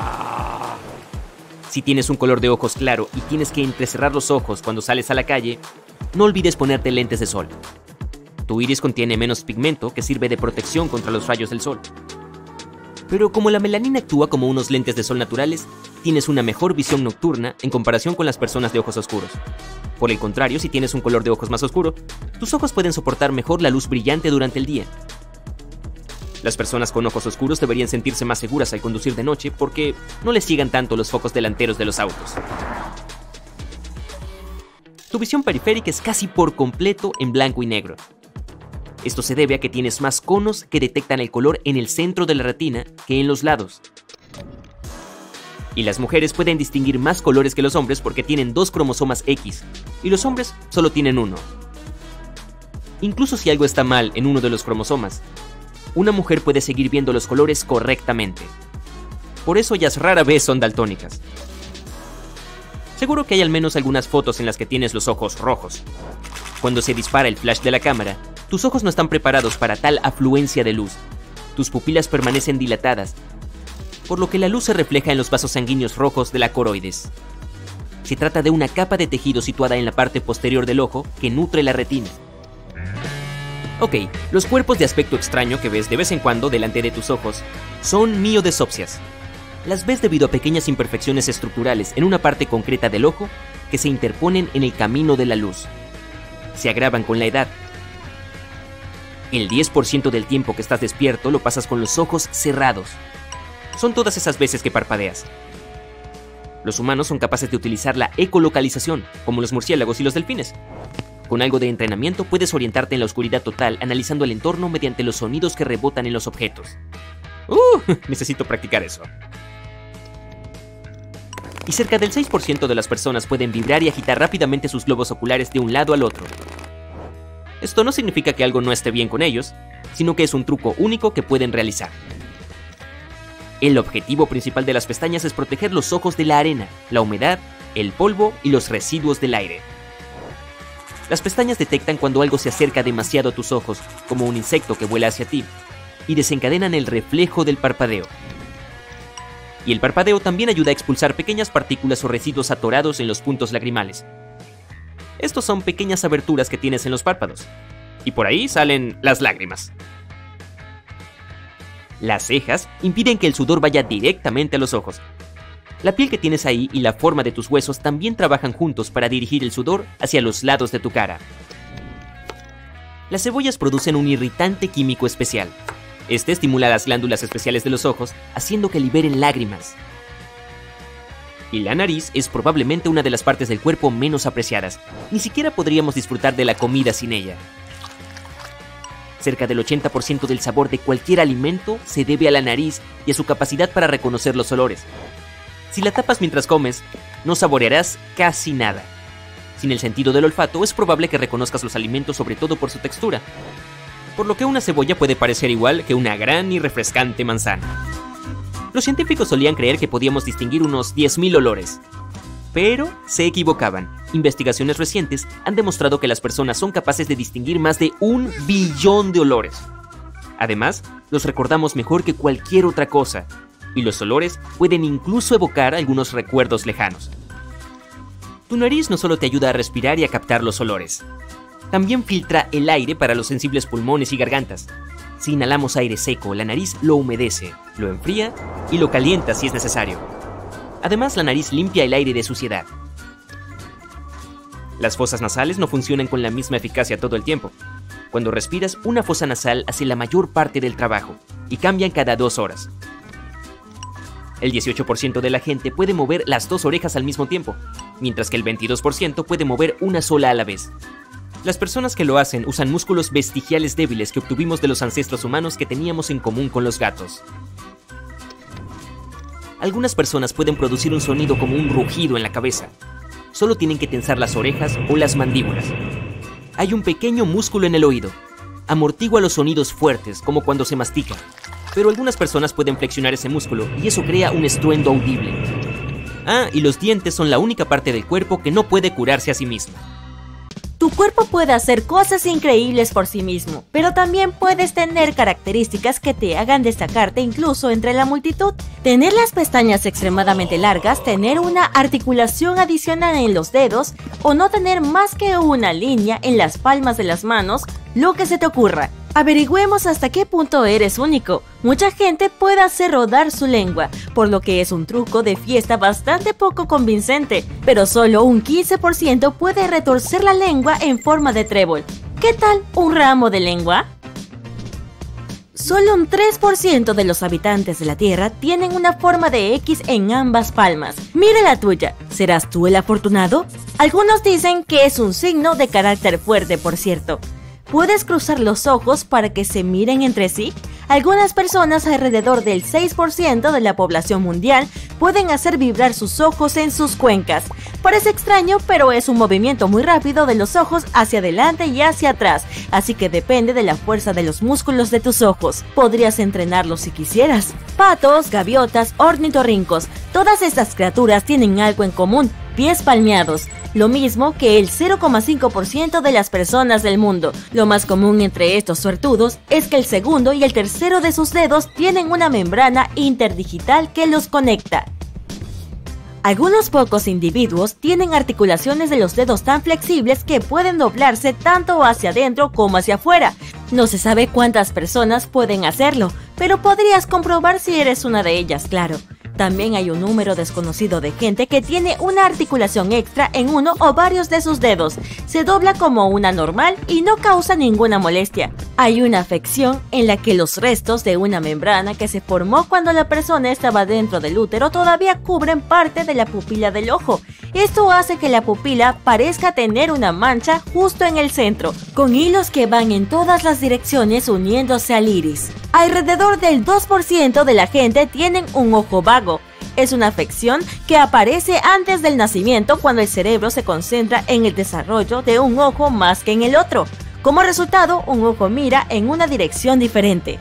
Si tienes un color de ojos claro y tienes que entrecerrar los ojos cuando sales a la calle, no olvides ponerte lentes de sol. Tu iris contiene menos pigmento que sirve de protección contra los rayos del sol. Pero como la melanina actúa como unos lentes de sol naturales, tienes una mejor visión nocturna en comparación con las personas de ojos oscuros. Por el contrario, si tienes un color de ojos más oscuro, tus ojos pueden soportar mejor la luz brillante durante el día. Las personas con ojos oscuros deberían sentirse más seguras al conducir de noche porque no les ciegan tanto los focos delanteros de los autos. Tu visión periférica es casi por completo en blanco y negro. Esto se debe a que tienes más conos que detectan el color en el centro de la retina que en los lados. Y las mujeres pueden distinguir más colores que los hombres porque tienen 2 cromosomas X, y los hombres solo tienen 1. Incluso si algo está mal en uno de los cromosomas, una mujer puede seguir viendo los colores correctamente. Por eso ellas rara vez son daltónicas. Seguro que hay al menos algunas fotos en las que tienes los ojos rojos. Cuando se dispara el flash de la cámara, tus ojos no están preparados para tal afluencia de luz. Tus pupilas permanecen dilatadas, por lo que la luz se refleja en los vasos sanguíneos rojos de la coroides. Se trata de una capa de tejido situada en la parte posterior del ojo que nutre la retina. Ok, los cuerpos de aspecto extraño que ves de vez en cuando delante de tus ojos son miodesopsias. Las ves debido a pequeñas imperfecciones estructurales en una parte concreta del ojo que se interponen en el camino de la luz. Se agravan con la edad. El 10% del tiempo que estás despierto lo pasas con los ojos cerrados. Son todas esas veces que parpadeas. Los humanos son capaces de utilizar la ecolocalización, como los murciélagos y los delfines. Con algo de entrenamiento puedes orientarte en la oscuridad total analizando el entorno mediante los sonidos que rebotan en los objetos. Necesito practicar eso. Y cerca del 6% de las personas pueden vibrar y agitar rápidamente sus globos oculares de un lado al otro. Esto no significa que algo no esté bien con ellos, sino que es un truco único que pueden realizar. El objetivo principal de las pestañas es proteger los ojos de la arena, la humedad, el polvo y los residuos del aire. Las pestañas detectan cuando algo se acerca demasiado a tus ojos, como un insecto que vuela hacia ti, y desencadenan el reflejo del parpadeo. Y el parpadeo también ayuda a expulsar pequeñas partículas o residuos atorados en los puntos lagrimales. Estos son pequeñas aberturas que tienes en los párpados, y por ahí salen las lágrimas. Las cejas impiden que el sudor vaya directamente a los ojos. La piel que tienes ahí y la forma de tus huesos también trabajan juntos para dirigir el sudor hacia los lados de tu cara. Las cebollas producen un irritante químico especial. Este estimula las glándulas especiales de los ojos, haciendo que liberen lágrimas. Y la nariz es probablemente una de las partes del cuerpo menos apreciadas. Ni siquiera podríamos disfrutar de la comida sin ella. Cerca del 80% del sabor de cualquier alimento se debe a la nariz y a su capacidad para reconocer los olores. Si la tapas mientras comes, no saborearás casi nada. Sin el sentido del olfato, es probable que reconozcas los alimentos sobre todo por su textura, por lo que una cebolla puede parecer igual que una gran y refrescante manzana. Los científicos solían creer que podíamos distinguir unos 10.000 olores, pero se equivocaban. Investigaciones recientes han demostrado que las personas son capaces de distinguir más de 1 billón de olores. Además, los recordamos mejor que cualquier otra cosa, y los olores pueden incluso evocar algunos recuerdos lejanos. Tu nariz no solo te ayuda a respirar y a captar los olores, también filtra el aire para los sensibles pulmones y gargantas. Si inhalamos aire seco, la nariz lo humedece, lo enfría y lo calienta si es necesario. Además, la nariz limpia el aire de suciedad. Las fosas nasales no funcionan con la misma eficacia todo el tiempo. Cuando respiras, una fosa nasal hace la mayor parte del trabajo y cambian cada 2 horas. El 18% de la gente puede mover las 2 orejas al mismo tiempo, mientras que el 22% puede mover una sola a la vez. Las personas que lo hacen usan músculos vestigiales débiles que obtuvimos de los ancestros humanos que teníamos en común con los gatos. Algunas personas pueden producir un sonido como un rugido en la cabeza. Solo tienen que tensar las orejas o las mandíbulas. Hay un pequeño músculo en el oído. Amortigua los sonidos fuertes, como cuando se mastica. Pero algunas personas pueden flexionar ese músculo y eso crea un estruendo audible. Y los dientes son la única parte del cuerpo que no puede curarse a sí misma. Tu cuerpo puede hacer cosas increíbles por sí mismo, pero también puedes tener características que te hagan destacarte incluso entre la multitud. Tener las pestañas extremadamente largas, tener una articulación adicional en los dedos o no tener más que una línea en las palmas de las manos, lo que se te ocurra. Averigüemos hasta qué punto eres único. Mucha gente puede hacer rodar su lengua, por lo que es un truco de fiesta bastante poco convincente, pero solo un 15% puede retorcer la lengua en forma de trébol. ¿Qué tal un ramo de lengua? Solo un 3% de los habitantes de la Tierra tienen una forma de X en ambas palmas. Mira la tuya. ¿Serás tú el afortunado? Algunos dicen que es un signo de carácter fuerte, por cierto. ¿Puedes cruzar los ojos para que se miren entre sí? Algunas personas, alrededor del 6% de la población mundial, pueden hacer vibrar sus ojos en sus cuencas. Parece extraño, pero es un movimiento muy rápido de los ojos hacia adelante y hacia atrás, así que depende de la fuerza de los músculos de tus ojos. Podrías entrenarlos si quisieras. Patos, gaviotas, ornitorrincos, todas estas criaturas tienen algo en común: pies palmeados, lo mismo que el 0,5% de las personas del mundo. Lo más común entre estos suertudos es que el segundo y el tercero de sus dedos tienen una membrana interdigital que los conecta. Algunos pocos individuos tienen articulaciones de los dedos tan flexibles que pueden doblarse tanto hacia adentro como hacia afuera. No se sabe cuántas personas pueden hacerlo, pero podrías comprobar si eres una de ellas, claro. También hay un número desconocido de gente que tiene una articulación extra en uno o varios de sus dedos. Se dobla como una normal y no causa ninguna molestia. Hay una afección en la que los restos de una membrana que se formó cuando la persona estaba dentro del útero todavía cubren parte de la pupila del ojo. Esto hace que la pupila parezca tener una mancha justo en el centro, con hilos que van en todas las direcciones uniéndose al iris. Alrededor del 2% de la gente tienen un ojo vago. Es una afección que aparece antes del nacimiento cuando el cerebro se concentra en el desarrollo de un ojo más que en el otro. Como resultado, un ojo mira en una dirección diferente.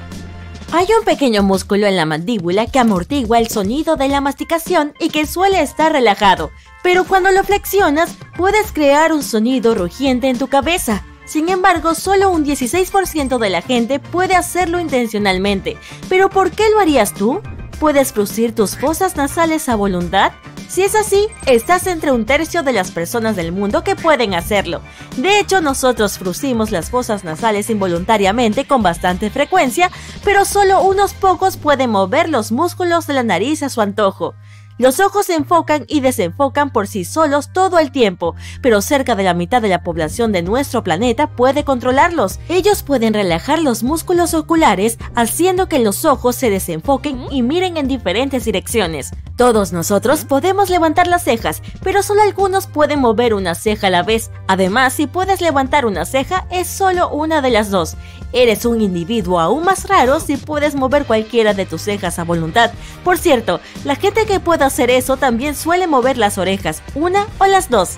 Hay un pequeño músculo en la mandíbula que amortigua el sonido de la masticación y que suele estar relajado, pero cuando lo flexionas puedes crear un sonido rugiente en tu cabeza. Sin embargo, solo un 16% de la gente puede hacerlo intencionalmente. ¿Pero por qué lo harías tú? ¿Puedes fruncir tus fosas nasales a voluntad? Si es así, estás entre un tercio de las personas del mundo que pueden hacerlo. De hecho, nosotros fruncimos las fosas nasales involuntariamente con bastante frecuencia, pero solo unos pocos pueden mover los músculos de la nariz a su antojo. Los ojos se enfocan y desenfocan por sí solos todo el tiempo, pero cerca de la mitad de la población de nuestro planeta puede controlarlos. Ellos pueden relajar los músculos oculares, haciendo que los ojos se desenfoquen y miren en diferentes direcciones. Todos nosotros podemos levantar las cejas, pero solo algunos pueden mover una ceja a la vez. Además, si puedes levantar una ceja, es solo una de las dos. Eres un individuo aún más raro si puedes mover cualquiera de tus cejas a voluntad. Por cierto, la gente que puede hacer eso también suele mover las orejas, una o las dos.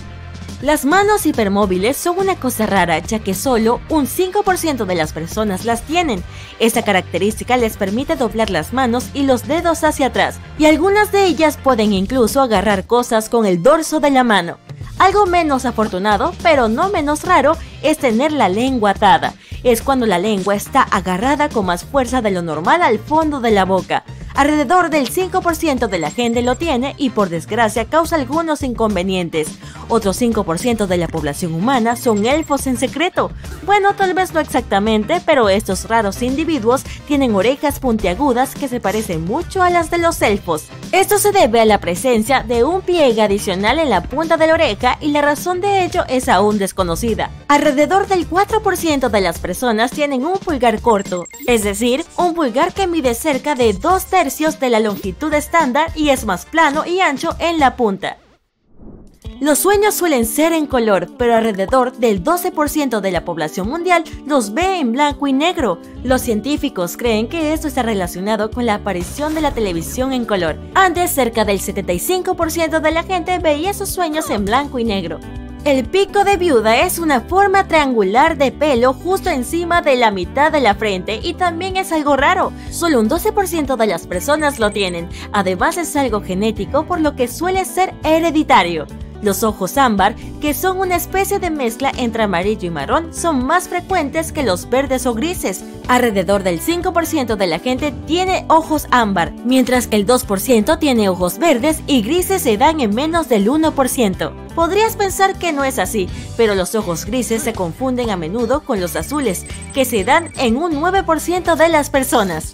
Las manos hipermóviles son una cosa rara, ya que solo un 5% de las personas las tienen. Esta característica les permite doblar las manos y los dedos hacia atrás, y algunas de ellas pueden incluso agarrar cosas con el dorso de la mano. Algo menos afortunado, pero no menos raro, es tener la lengua atada. Es cuando la lengua está agarrada con más fuerza de lo normal al fondo de la boca. Alrededor del 5% de la gente lo tiene y por desgracia causa algunos inconvenientes. Otro 5% de la población humana son elfos en secreto. Bueno, tal vez no exactamente, pero estos raros individuos tienen orejas puntiagudas que se parecen mucho a las de los elfos. Esto se debe a la presencia de un pliegue adicional en la punta de la oreja y la razón de ello es aún desconocida. Alrededor del 4% de las personas tienen un pulgar corto, es decir, un pulgar que mide cerca de 2/3 de la longitud estándar y es más plano y ancho en la punta. Los sueños suelen ser en color, pero alrededor del 12% de la población mundial los ve en blanco y negro. Los científicos creen que esto está relacionado con la aparición de la televisión en color. Antes, cerca del 75% de la gente veía sus sueños en blanco y negro. El pico de viuda es una forma triangular de pelo justo encima de la mitad de la frente y también es algo raro. Solo un 12% de las personas lo tienen. Además es algo genético por lo que suele ser hereditario. Los ojos ámbar, que son una especie de mezcla entre amarillo y marrón, son más frecuentes que los verdes o grises. Alrededor del 5% de la gente tiene ojos ámbar, mientras que el 2% tiene ojos verdes y grises se dan en menos del 1%. Podrías pensar que no es así, pero los ojos grises se confunden a menudo con los azules, que se dan en un 9% de las personas.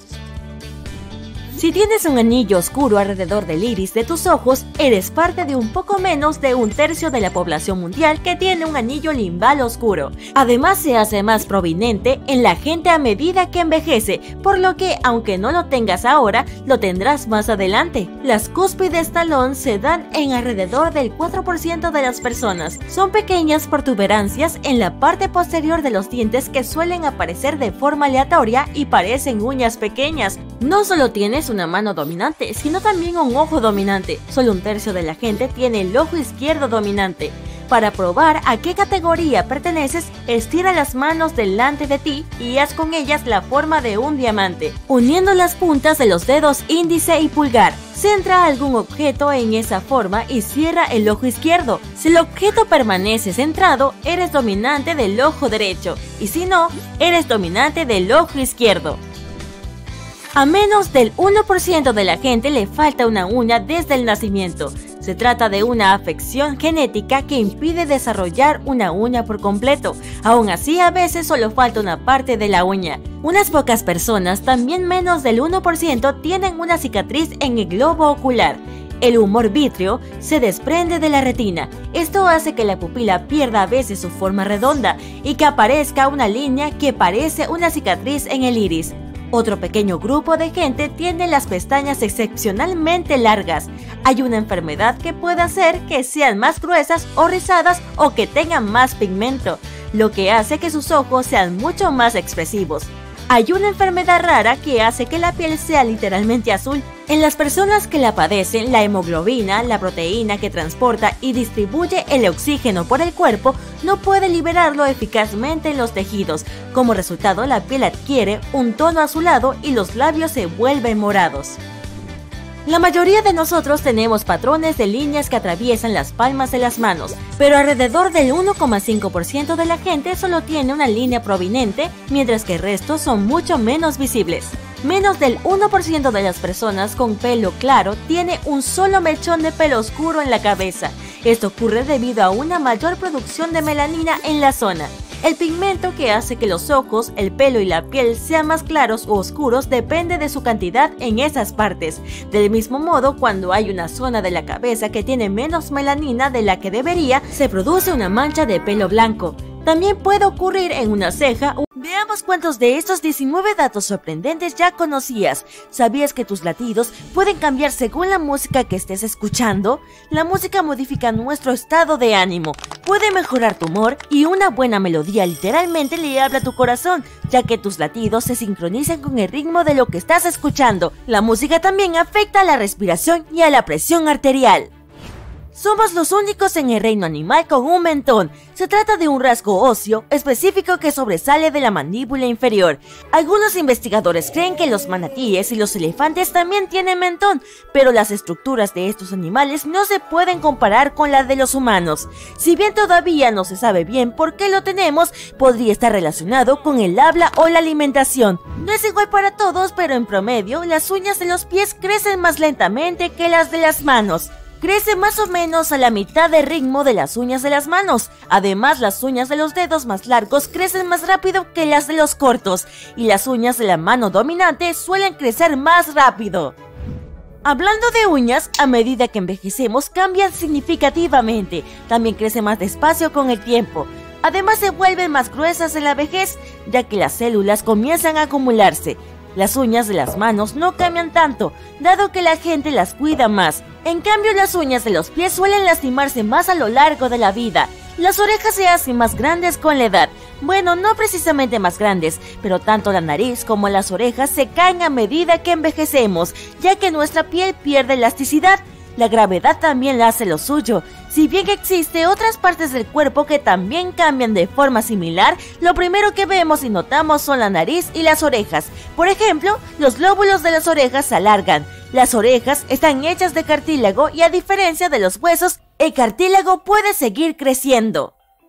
Si tienes un anillo oscuro alrededor del iris de tus ojos, eres parte de un poco menos de 1/3 de la población mundial que tiene un anillo limbal oscuro. Además, se hace más prominente en la gente a medida que envejece, por lo que, aunque no lo tengas ahora, lo tendrás más adelante. Las cúspides talón se dan en alrededor del 4% de las personas. Son pequeñas protuberancias en la parte posterior de los dientes que suelen aparecer de forma aleatoria y parecen uñas pequeñas. No solo tienes una mano dominante, sino también un ojo dominante. Solo 1/3 de la gente tiene el ojo izquierdo dominante. Para probar a qué categoría perteneces, estira las manos delante de ti y haz con ellas la forma de un diamante, uniendo las puntas de los dedos índice y pulgar. Centra algún objeto en esa forma y cierra el ojo izquierdo. Si el objeto permanece centrado, eres dominante del ojo derecho, y si no, eres dominante del ojo izquierdo. A menos del 1% de la gente le falta una uña desde el nacimiento. Se trata de una afección genética que impide desarrollar una uña por completo. Aún así, a veces solo falta una parte de la uña. Unas pocas personas, también menos del 1%, tienen una cicatriz en el globo ocular. El humor vítreo se desprende de la retina. Esto hace que la pupila pierda a veces su forma redonda y que aparezca una línea que parece una cicatriz en el iris. Otro pequeño grupo de gente tiene las pestañas excepcionalmente largas. Hay una enfermedad que puede hacer que sean más gruesas o rizadas o que tengan más pigmento, lo que hace que sus ojos sean mucho más expresivos. Hay una enfermedad rara que hace que la piel sea literalmente azul. En las personas que la padecen, la hemoglobina, la proteína que transporta y distribuye el oxígeno por el cuerpo, no puede liberarlo eficazmente en los tejidos. Como resultado, la piel adquiere un tono azulado y los labios se vuelven morados. La mayoría de nosotros tenemos patrones de líneas que atraviesan las palmas de las manos, pero alrededor del 1,5% de la gente solo tiene una línea prominente, mientras que el resto son mucho menos visibles. Menos del 1% de las personas con pelo claro tiene un solo mechón de pelo oscuro en la cabeza. Esto ocurre debido a una mayor producción de melanina en la zona. El pigmento que hace que los ojos, el pelo y la piel sean más claros o oscuros depende de su cantidad en esas partes. Del mismo modo, cuando hay una zona de la cabeza que tiene menos melanina de la que debería, se produce una mancha de pelo blanco. También puede ocurrir en una ceja. Veamos cuántos de estos 19 datos sorprendentes ya conocías. ¿Sabías que tus latidos pueden cambiar según la música que estés escuchando? La música modifica nuestro estado de ánimo, puede mejorar tu humor y una buena melodía literalmente le habla a tu corazón, ya que tus latidos se sincronizan con el ritmo de lo que estás escuchando. La música también afecta a la respiración y a la presión arterial. Somos los únicos en el reino animal con un mentón. Se trata de un rasgo óseo específico que sobresale de la mandíbula inferior. Algunos investigadores creen que los manatíes y los elefantes también tienen mentón, pero las estructuras de estos animales no se pueden comparar con las de los humanos. Si bien todavía no se sabe bien por qué lo tenemos, podría estar relacionado con el habla o la alimentación. No es igual para todos, pero en promedio, las uñas de los pies crecen más lentamente que las de las manos. Crece más o menos a la mitad del ritmo de las uñas de las manos. Además, las uñas de los dedos más largos crecen más rápido que las de los cortos, y las uñas de la mano dominante suelen crecer más rápido. Hablando de uñas, a medida que envejecemos cambian significativamente. También crecen más despacio con el tiempo. Además, se vuelven más gruesas en la vejez, ya que las células comienzan a acumularse. Las uñas de las manos no cambian tanto, dado que la gente las cuida más. En cambio, las uñas de los pies suelen lastimarse más a lo largo de la vida. Las orejas se hacen más grandes con la edad. Bueno, no precisamente más grandes, pero tanto la nariz como las orejas se caen a medida que envejecemos, ya que nuestra piel pierde elasticidad. La gravedad también hace lo suyo. Si bien existe otras partes del cuerpo que también cambian de forma similar, lo primero que vemos y notamos son la nariz y las orejas. Por ejemplo, los lóbulos de las orejas se alargan. Las orejas están hechas de cartílago y a diferencia de los huesos, el cartílago puede seguir creciendo.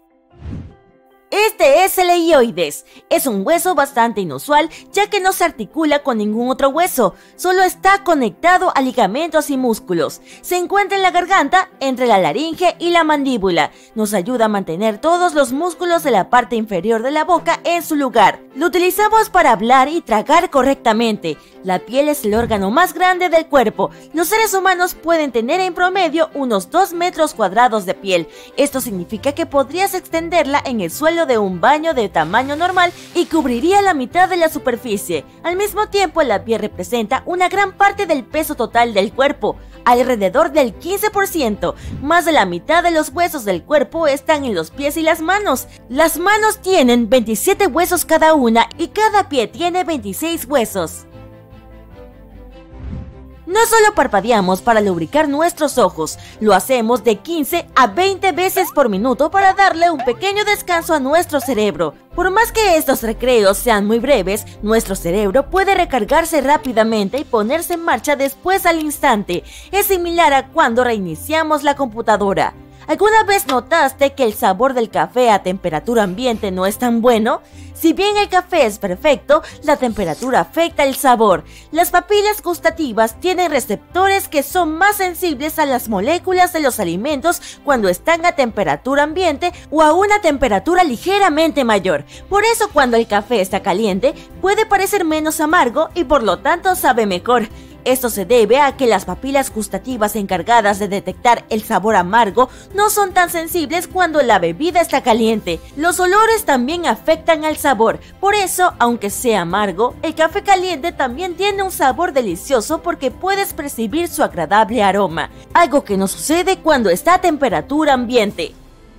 Este es el eioides. Es un hueso bastante inusual, ya que no se articula con ningún otro hueso, solo está conectado a ligamentos y músculos. Se encuentra en la garganta, entre la laringe y la mandíbula. Nos ayuda a mantener todos los músculos de la parte inferior de la boca en su lugar. Lo utilizamos para hablar y tragar correctamente. La piel es el órgano más grande del cuerpo. Los seres humanos pueden tener en promedio unos 2 metros cuadrados de piel. Esto significa que podrías extenderla en el suelo de un baño de tamaño normal y cubriría la mitad de la superficie. Al mismo tiempo, la piel representa una gran parte del peso total del cuerpo, alrededor del 15%. Más de la mitad de los huesos del cuerpo están en los pies y las manos. Las manos tienen 27 huesos cada una y cada pie tiene 26 huesos. No solo parpadeamos para lubricar nuestros ojos, lo hacemos de 15 a 20 veces por minuto para darle un pequeño descanso a nuestro cerebro. Por más que estos recreos sean muy breves, nuestro cerebro puede recargarse rápidamente y ponerse en marcha después al instante. Es similar a cuando reiniciamos la computadora. ¿Alguna vez notaste que el sabor del café a temperatura ambiente no es tan bueno? Si bien el café es perfecto, la temperatura afecta el sabor. Las papilas gustativas tienen receptores que son más sensibles a las moléculas de los alimentos cuando están a temperatura ambiente o a una temperatura ligeramente mayor. Por eso, cuando el café está caliente, puede parecer menos amargo y por lo tanto sabe mejor. Esto se debe a que las papilas gustativas encargadas de detectar el sabor amargo no son tan sensibles cuando la bebida está caliente. Los olores también afectan al sabor. Por eso, aunque sea amargo, el café caliente también tiene un sabor delicioso porque puedes percibir su agradable aroma, algo que no sucede cuando está a temperatura ambiente.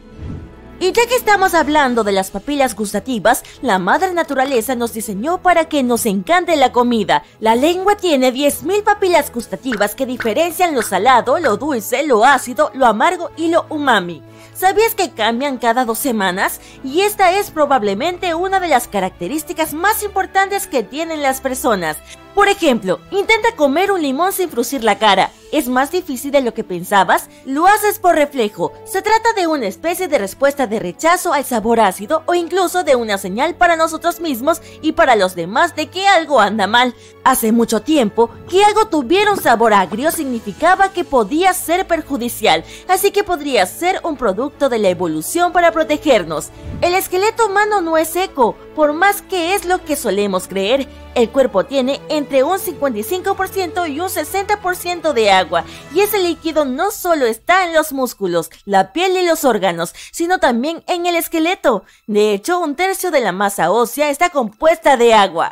Y ya que estamos hablando de las papilas gustativas, la madre naturaleza nos diseñó para que nos encante la comida. La lengua tiene 10.000 papilas gustativas que diferencian lo salado, lo dulce, lo ácido, lo amargo y lo umami. ¿Sabías que cambian cada 2 semanas? Y esta es probablemente una de las características más importantes que tienen las personas. Por ejemplo, intenta comer un limón sin fruncir la cara. ¿Es más difícil de lo que pensabas? Lo haces por reflejo. Se trata de una especie de respuesta de rechazo al sabor ácido o incluso de una señal para nosotros mismos y para los demás de que algo anda mal. Hace mucho tiempo, que algo tuviera un sabor agrio significaba que podía ser perjudicial, así que podría ser un producto de la evolución para protegernos. El esqueleto humano no es seco, por más que es lo que solemos creer. El cuerpo tiene entre un 55% y un 60% de agua, y ese líquido no solo está en los músculos, la piel y los órganos, sino también en el esqueleto. De hecho, 1/3 de la masa ósea está compuesta de agua.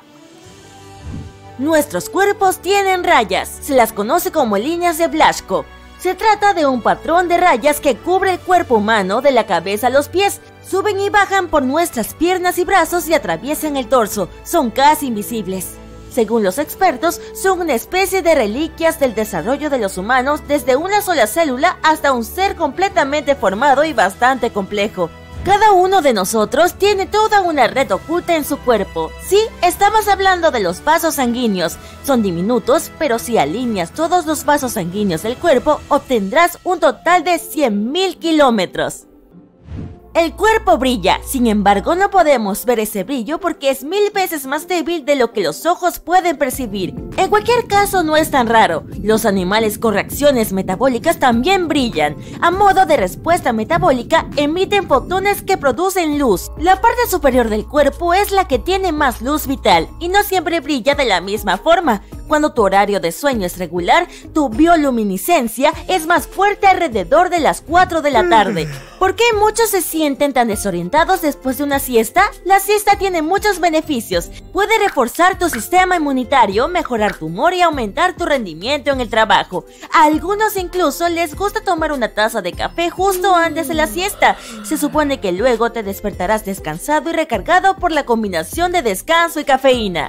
Nuestros cuerpos tienen rayas, se las conoce como líneas de Blaschko. Se trata de un patrón de rayas que cubre el cuerpo humano de la cabeza a los pies. Suben y bajan por nuestras piernas y brazos y atraviesan el torso. Son casi invisibles. según los expertos, son una especie de reliquias del desarrollo de los humanos, desde una sola célula hasta un ser completamente formado y bastante complejo. Cada uno de nosotros tiene toda una red oculta en su cuerpo. Sí, estamos hablando de los vasos sanguíneos. Son diminutos, pero si alineas todos los vasos sanguíneos del cuerpo, obtendrás un total de 100.000 kilómetros. El cuerpo brilla, sin embargo no podemos ver ese brillo porque es 1000 veces más débil de lo que los ojos pueden percibir. En cualquier caso no es tan raro, los animales con reacciones metabólicas también brillan. A modo de respuesta metabólica emiten fotones que producen luz. La parte superior del cuerpo es la que tiene más luz vital y no siempre brilla de la misma forma. Cuando tu horario de sueño es regular, tu bioluminiscencia es más fuerte alrededor de las 4 de la tarde. ¿Por qué muchos se sienten tan desorientados después de una siesta? La siesta tiene muchos beneficios. Puede reforzar tu sistema inmunitario, mejorar tu humor y aumentar tu rendimiento en el trabajo. A algunos incluso les gusta tomar una taza de café justo antes de la siesta. Se supone que luego te despertarás descansado y recargado por la combinación de descanso y cafeína.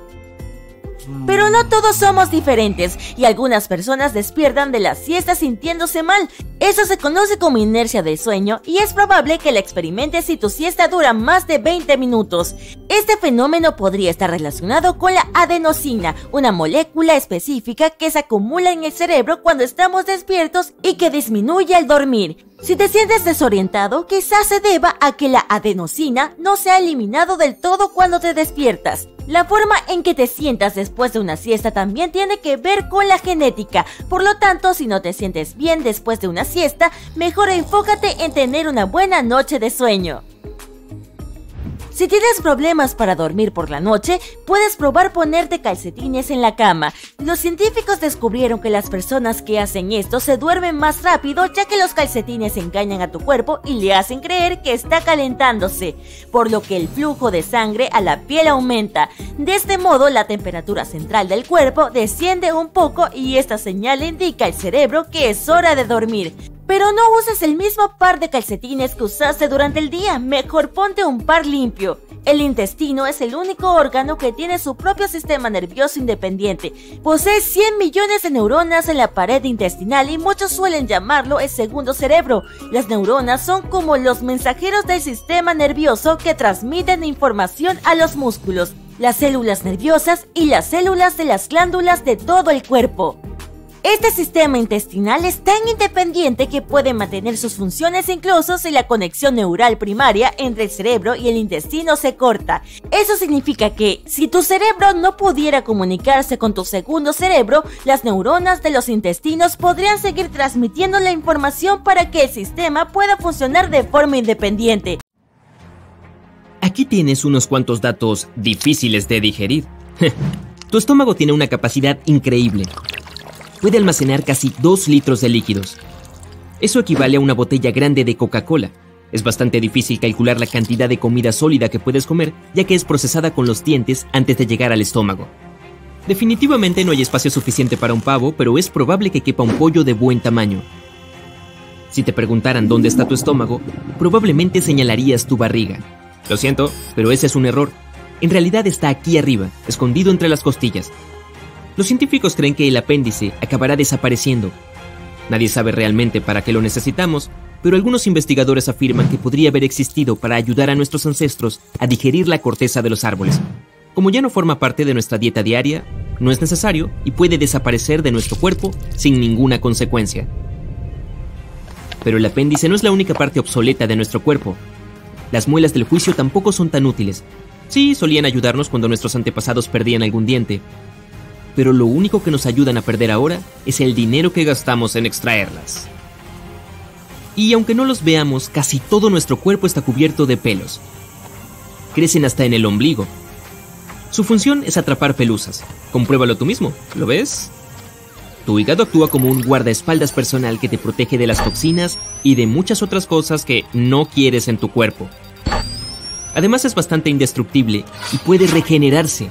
Pero no todos somos diferentes y algunas personas despiertan de la siesta sintiéndose mal. Eso se conoce como inercia del sueño y es probable que la experimentes si tu siesta dura más de 20 minutos. Este fenómeno podría estar relacionado con la adenosina, una molécula específica que se acumula en el cerebro cuando estamos despiertos y que disminuye al dormir. Si te sientes desorientado, quizás se deba a que la adenosina no se ha eliminado del todo cuando te despiertas. La forma en que te sientas después de una siesta también tiene que ver con la genética. Por lo tanto, si no te sientes bien después de una siesta, mejor enfócate en tener una buena noche de sueño. Si tienes problemas para dormir por la noche, puedes probar ponerte calcetines en la cama. Los científicos descubrieron que las personas que hacen esto se duermen más rápido, ya que los calcetines engañan a tu cuerpo y le hacen creer que está calentándose, por lo que el flujo de sangre a la piel aumenta. De este modo, la temperatura central del cuerpo desciende un poco y esta señal indica al cerebro que es hora de dormir. Pero no uses el mismo par de calcetines que usaste durante el día, mejor ponte un par limpio. El intestino es el único órgano que tiene su propio sistema nervioso independiente. Posee 100 millones de neuronas en la pared intestinal y muchos suelen llamarlo el segundo cerebro. Las neuronas son como los mensajeros del sistema nervioso que transmiten información a los músculos, las células nerviosas y las células de las glándulas de todo el cuerpo. Este sistema intestinal es tan independiente que puede mantener sus funciones incluso si la conexión neural primaria entre el cerebro y el intestino se corta. Eso significa que, si tu cerebro no pudiera comunicarse con tu segundo cerebro, las neuronas de los intestinos podrían seguir transmitiendo la información para que el sistema pueda funcionar de forma independiente. Aquí tienes unos cuantos datos difíciles de digerir. Tu estómago tiene una capacidad increíble. Puede almacenar casi 2 litros de líquidos. Eso equivale a una botella grande de Coca-Cola. Es bastante difícil calcular la cantidad de comida sólida que puedes comer, ya que es procesada con los dientes antes de llegar al estómago. Definitivamente no hay espacio suficiente para un pavo, pero es probable que quepa un pollo de buen tamaño. Si te preguntaran dónde está tu estómago, probablemente señalarías tu barriga. Lo siento, pero ese es un error. En realidad está aquí arriba, escondido entre las costillas. Los científicos creen que el apéndice acabará desapareciendo. Nadie sabe realmente para qué lo necesitamos, pero algunos investigadores afirman que podría haber existido para ayudar a nuestros ancestros a digerir la corteza de los árboles. Como ya no forma parte de nuestra dieta diaria, no es necesario y puede desaparecer de nuestro cuerpo sin ninguna consecuencia. Pero el apéndice no es la única parte obsoleta de nuestro cuerpo. Las muelas del juicio tampoco son tan útiles. Sí, solían ayudarnos cuando nuestros antepasados perdían algún diente, pero lo único que nos ayudan a perder ahora es el dinero que gastamos en extraerlas. Y aunque no los veamos, casi todo nuestro cuerpo está cubierto de pelos. Crecen hasta en el ombligo. Su función es atrapar pelusas. Compruébalo tú mismo, ¿lo ves? Tu hígado actúa como un guardaespaldas personal que te protege de las toxinas y de muchas otras cosas que no quieres en tu cuerpo. Además es bastante indestructible y puede regenerarse.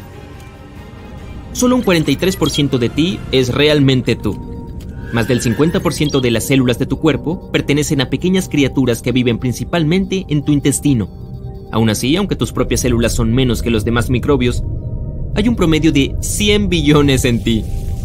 Solo un 43% de ti es realmente tú. Más del 50% de las células de tu cuerpo pertenecen a pequeñas criaturas que viven principalmente en tu intestino. Aún así, aunque tus propias células son menos que los demás microbios, hay un promedio de 100 billones en ti.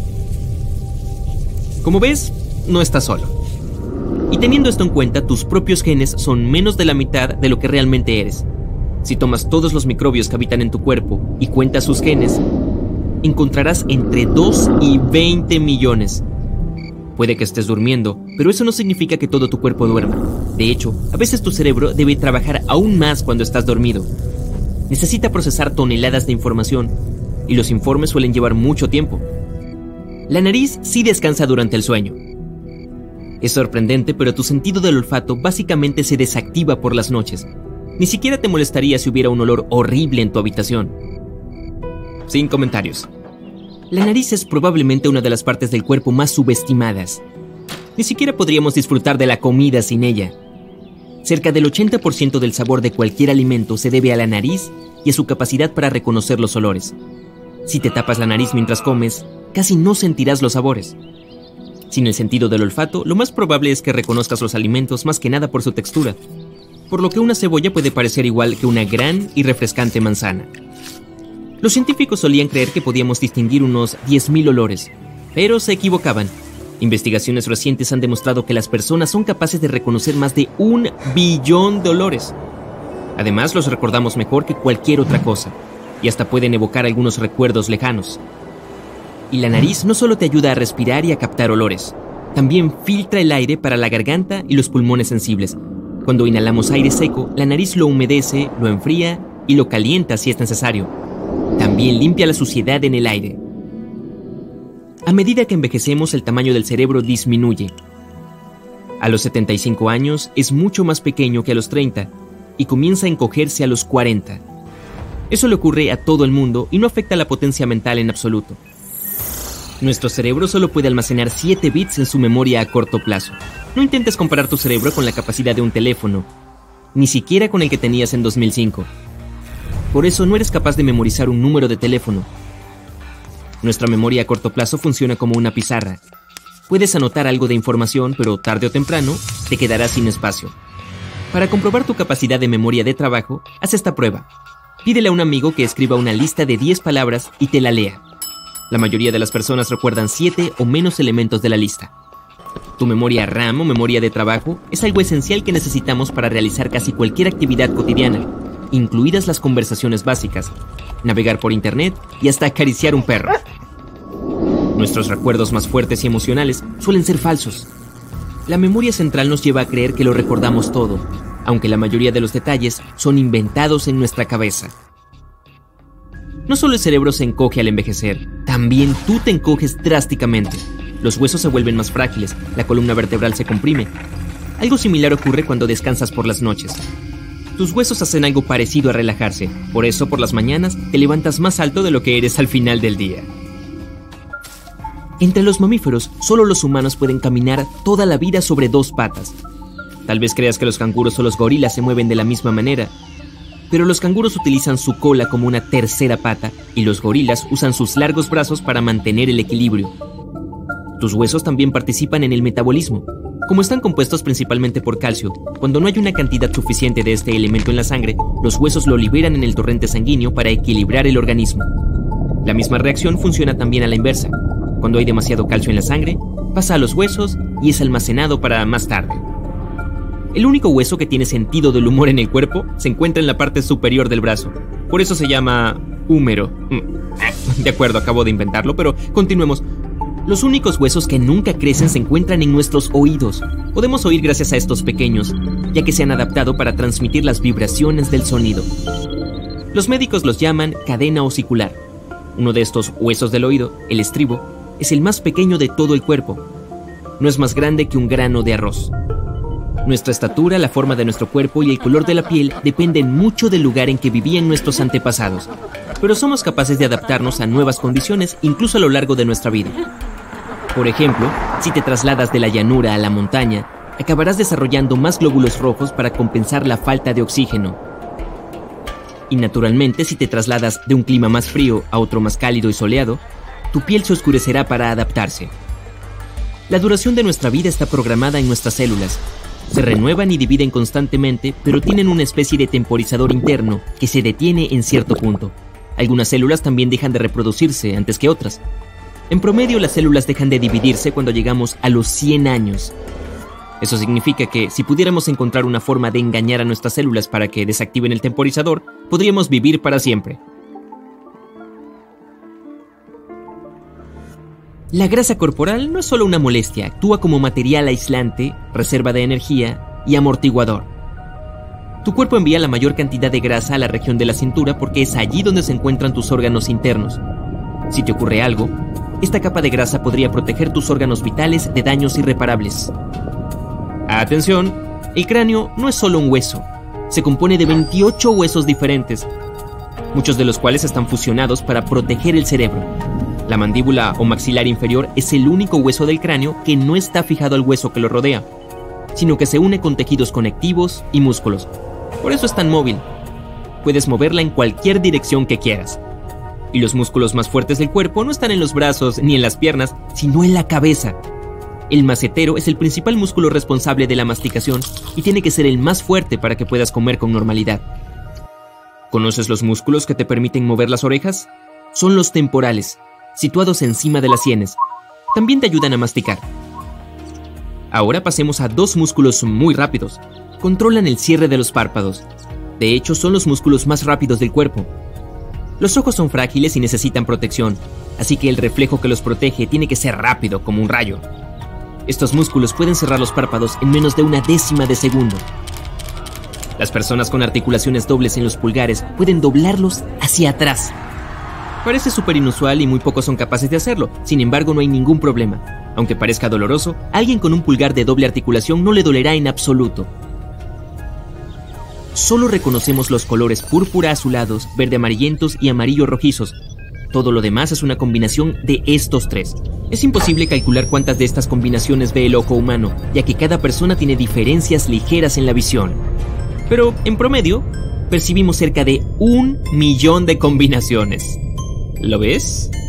Como ves, no estás solo. Y teniendo esto en cuenta, tus propios genes son menos de la mitad de lo que realmente eres. Si tomas todos los microbios que habitan en tu cuerpo y cuentas sus genes, encontrarás entre 2 y 20 millones. Puede que estés durmiendo, pero eso no significa que todo tu cuerpo duerma. De hecho, a veces tu cerebro debe trabajar aún más cuando estás dormido. Necesita procesar toneladas de información, y los informes suelen llevar mucho tiempo. La nariz sí descansa durante el sueño. Es sorprendente, pero tu sentido del olfato básicamente se desactiva por las noches. Ni siquiera te molestaría si hubiera un olor horrible en tu habitación. Sin comentarios. La nariz es probablemente una de las partes del cuerpo más subestimadas. Ni siquiera podríamos disfrutar de la comida sin ella. Cerca del 80% del sabor de cualquier alimento se debe a la nariz y a su capacidad para reconocer los olores. Si te tapas la nariz mientras comes, casi no sentirás los sabores. Sin el sentido del olfato, lo más probable es que reconozcas los alimentos más que nada por su textura, por lo que una cebolla puede parecer igual que una gran y refrescante manzana. Los científicos solían creer que podíamos distinguir unos 10.000 olores, pero se equivocaban. Investigaciones recientes han demostrado que las personas son capaces de reconocer más de 1 billón de olores. Además, los recordamos mejor que cualquier otra cosa, y hasta pueden evocar algunos recuerdos lejanos. Y la nariz no solo te ayuda a respirar y a captar olores, también filtra el aire para la garganta y los pulmones sensibles. Cuando inhalamos aire seco, la nariz lo humedece, lo enfría y lo calienta si es necesario. También limpia la suciedad en el aire. A medida que envejecemos, el tamaño del cerebro disminuye. A los 75 años es mucho más pequeño que a los 30 y comienza a encogerse a los 40. Eso le ocurre a todo el mundo y no afecta la potencia mental en absoluto. Nuestro cerebro solo puede almacenar 7 bits en su memoria a corto plazo. No intentes comparar tu cerebro con la capacidad de un teléfono, ni siquiera con el que tenías en 2005. Por eso no eres capaz de memorizar un número de teléfono. Nuestra memoria a corto plazo funciona como una pizarra. Puedes anotar algo de información, pero tarde o temprano te quedarás sin espacio. Para comprobar tu capacidad de memoria de trabajo, haz esta prueba. Pídele a un amigo que escriba una lista de 10 palabras y te la lea. La mayoría de las personas recuerdan 7 o menos elementos de la lista. Tu memoria RAM o memoria de trabajo es algo esencial que necesitamos para realizar casi cualquier actividad cotidiana, incluidas las conversaciones básicas, navegar por internet y hasta acariciar un perro. Nuestros recuerdos más fuertes y emocionales suelen ser falsos. La memoria central nos lleva a creer que lo recordamos todo, aunque la mayoría de los detalles son inventados en nuestra cabeza. No solo el cerebro se encoge al envejecer, también tú te encoges drásticamente. Los huesos se vuelven más frágiles, la columna vertebral se comprime. Algo similar ocurre cuando descansas por las noches. Tus huesos hacen algo parecido a relajarse, por eso por las mañanas te levantas más alto de lo que eres al final del día. Entre los mamíferos, solo los humanos pueden caminar toda la vida sobre 2 patas. Tal vez creas que los canguros o los gorilas se mueven de la misma manera, pero los canguros utilizan su cola como una tercera pata y los gorilas usan sus largos brazos para mantener el equilibrio. Tus huesos también participan en el metabolismo. Como están compuestos principalmente por calcio, cuando no hay una cantidad suficiente de este elemento en la sangre, los huesos lo liberan en el torrente sanguíneo para equilibrar el organismo. La misma reacción funciona también a la inversa. Cuando hay demasiado calcio en la sangre, pasa a los huesos y es almacenado para más tarde. El único hueso que tiene sentido del humor en el cuerpo se encuentra en la parte superior del brazo. Por eso se llama húmero. De acuerdo, acabo de inventarlo, pero continuemos. Los únicos huesos que nunca crecen se encuentran en nuestros oídos. Podemos oír gracias a estos pequeños, ya que se han adaptado para transmitir las vibraciones del sonido. Los médicos los llaman cadena osicular. Uno de estos huesos del oído, el estribo, es el más pequeño de todo el cuerpo. No es más grande que un grano de arroz. Nuestra estatura, la forma de nuestro cuerpo y el color de la piel dependen mucho del lugar en que vivían nuestros antepasados, pero somos capaces de adaptarnos a nuevas condiciones incluso a lo largo de nuestra vida. Por ejemplo, si te trasladas de la llanura a la montaña, acabarás desarrollando más glóbulos rojos para compensar la falta de oxígeno. Y naturalmente, si te trasladas de un clima más frío a otro más cálido y soleado, tu piel se oscurecerá para adaptarse. La duración de nuestra vida está programada en nuestras células. Se renuevan y dividen constantemente, pero tienen una especie de temporizador interno que se detiene en cierto punto. Algunas células también dejan de reproducirse antes que otras. En promedio, las células dejan de dividirse cuando llegamos a los 100 años. Eso significa que si pudiéramos encontrar una forma de engañar a nuestras células para que desactiven el temporizador, podríamos vivir para siempre. La grasa corporal no es solo una molestia, actúa como material aislante, reserva de energía y amortiguador. Tu cuerpo envía la mayor cantidad de grasa a la región de la cintura porque es allí donde se encuentran tus órganos internos. Si te ocurre algo, esta capa de grasa podría proteger tus órganos vitales de daños irreparables. Atención, el cráneo no es solo un hueso, se compone de 28 huesos diferentes, muchos de los cuales están fusionados para proteger el cerebro. La mandíbula o maxilar inferior es el único hueso del cráneo que no está fijado al hueso que lo rodea, sino que se une con tejidos conectivos y músculos. Por eso es tan móvil. Puedes moverla en cualquier dirección que quieras. Y los músculos más fuertes del cuerpo no están en los brazos ni en las piernas, sino en la cabeza. El macetero es el principal músculo responsable de la masticación y tiene que ser el más fuerte para que puedas comer con normalidad. ¿Conoces los músculos que te permiten mover las orejas? Son los temporales, situados encima de las sienes. También te ayudan a masticar. Ahora pasemos a dos músculos muy rápidos. Controlan el cierre de los párpados. De hecho, son los músculos más rápidos del cuerpo. Los ojos son frágiles y necesitan protección, así que el reflejo que los protege tiene que ser rápido como un rayo. Estos músculos pueden cerrar los párpados en menos de una décima de segundo. Las personas con articulaciones dobles en los pulgares pueden doblarlos hacia atrás. Parece súper inusual y muy pocos son capaces de hacerlo, sin embargo no hay ningún problema. Aunque parezca doloroso, a alguien con un pulgar de doble articulación no le dolerá en absoluto. Solo reconocemos los colores púrpura azulados, verde amarillentos y amarillo rojizos. Todo lo demás es una combinación de estos tres. Es imposible calcular cuántas de estas combinaciones ve el ojo humano, ya que cada persona tiene diferencias ligeras en la visión. Pero, en promedio, percibimos cerca de 1 millón de combinaciones. ¿Lo ves?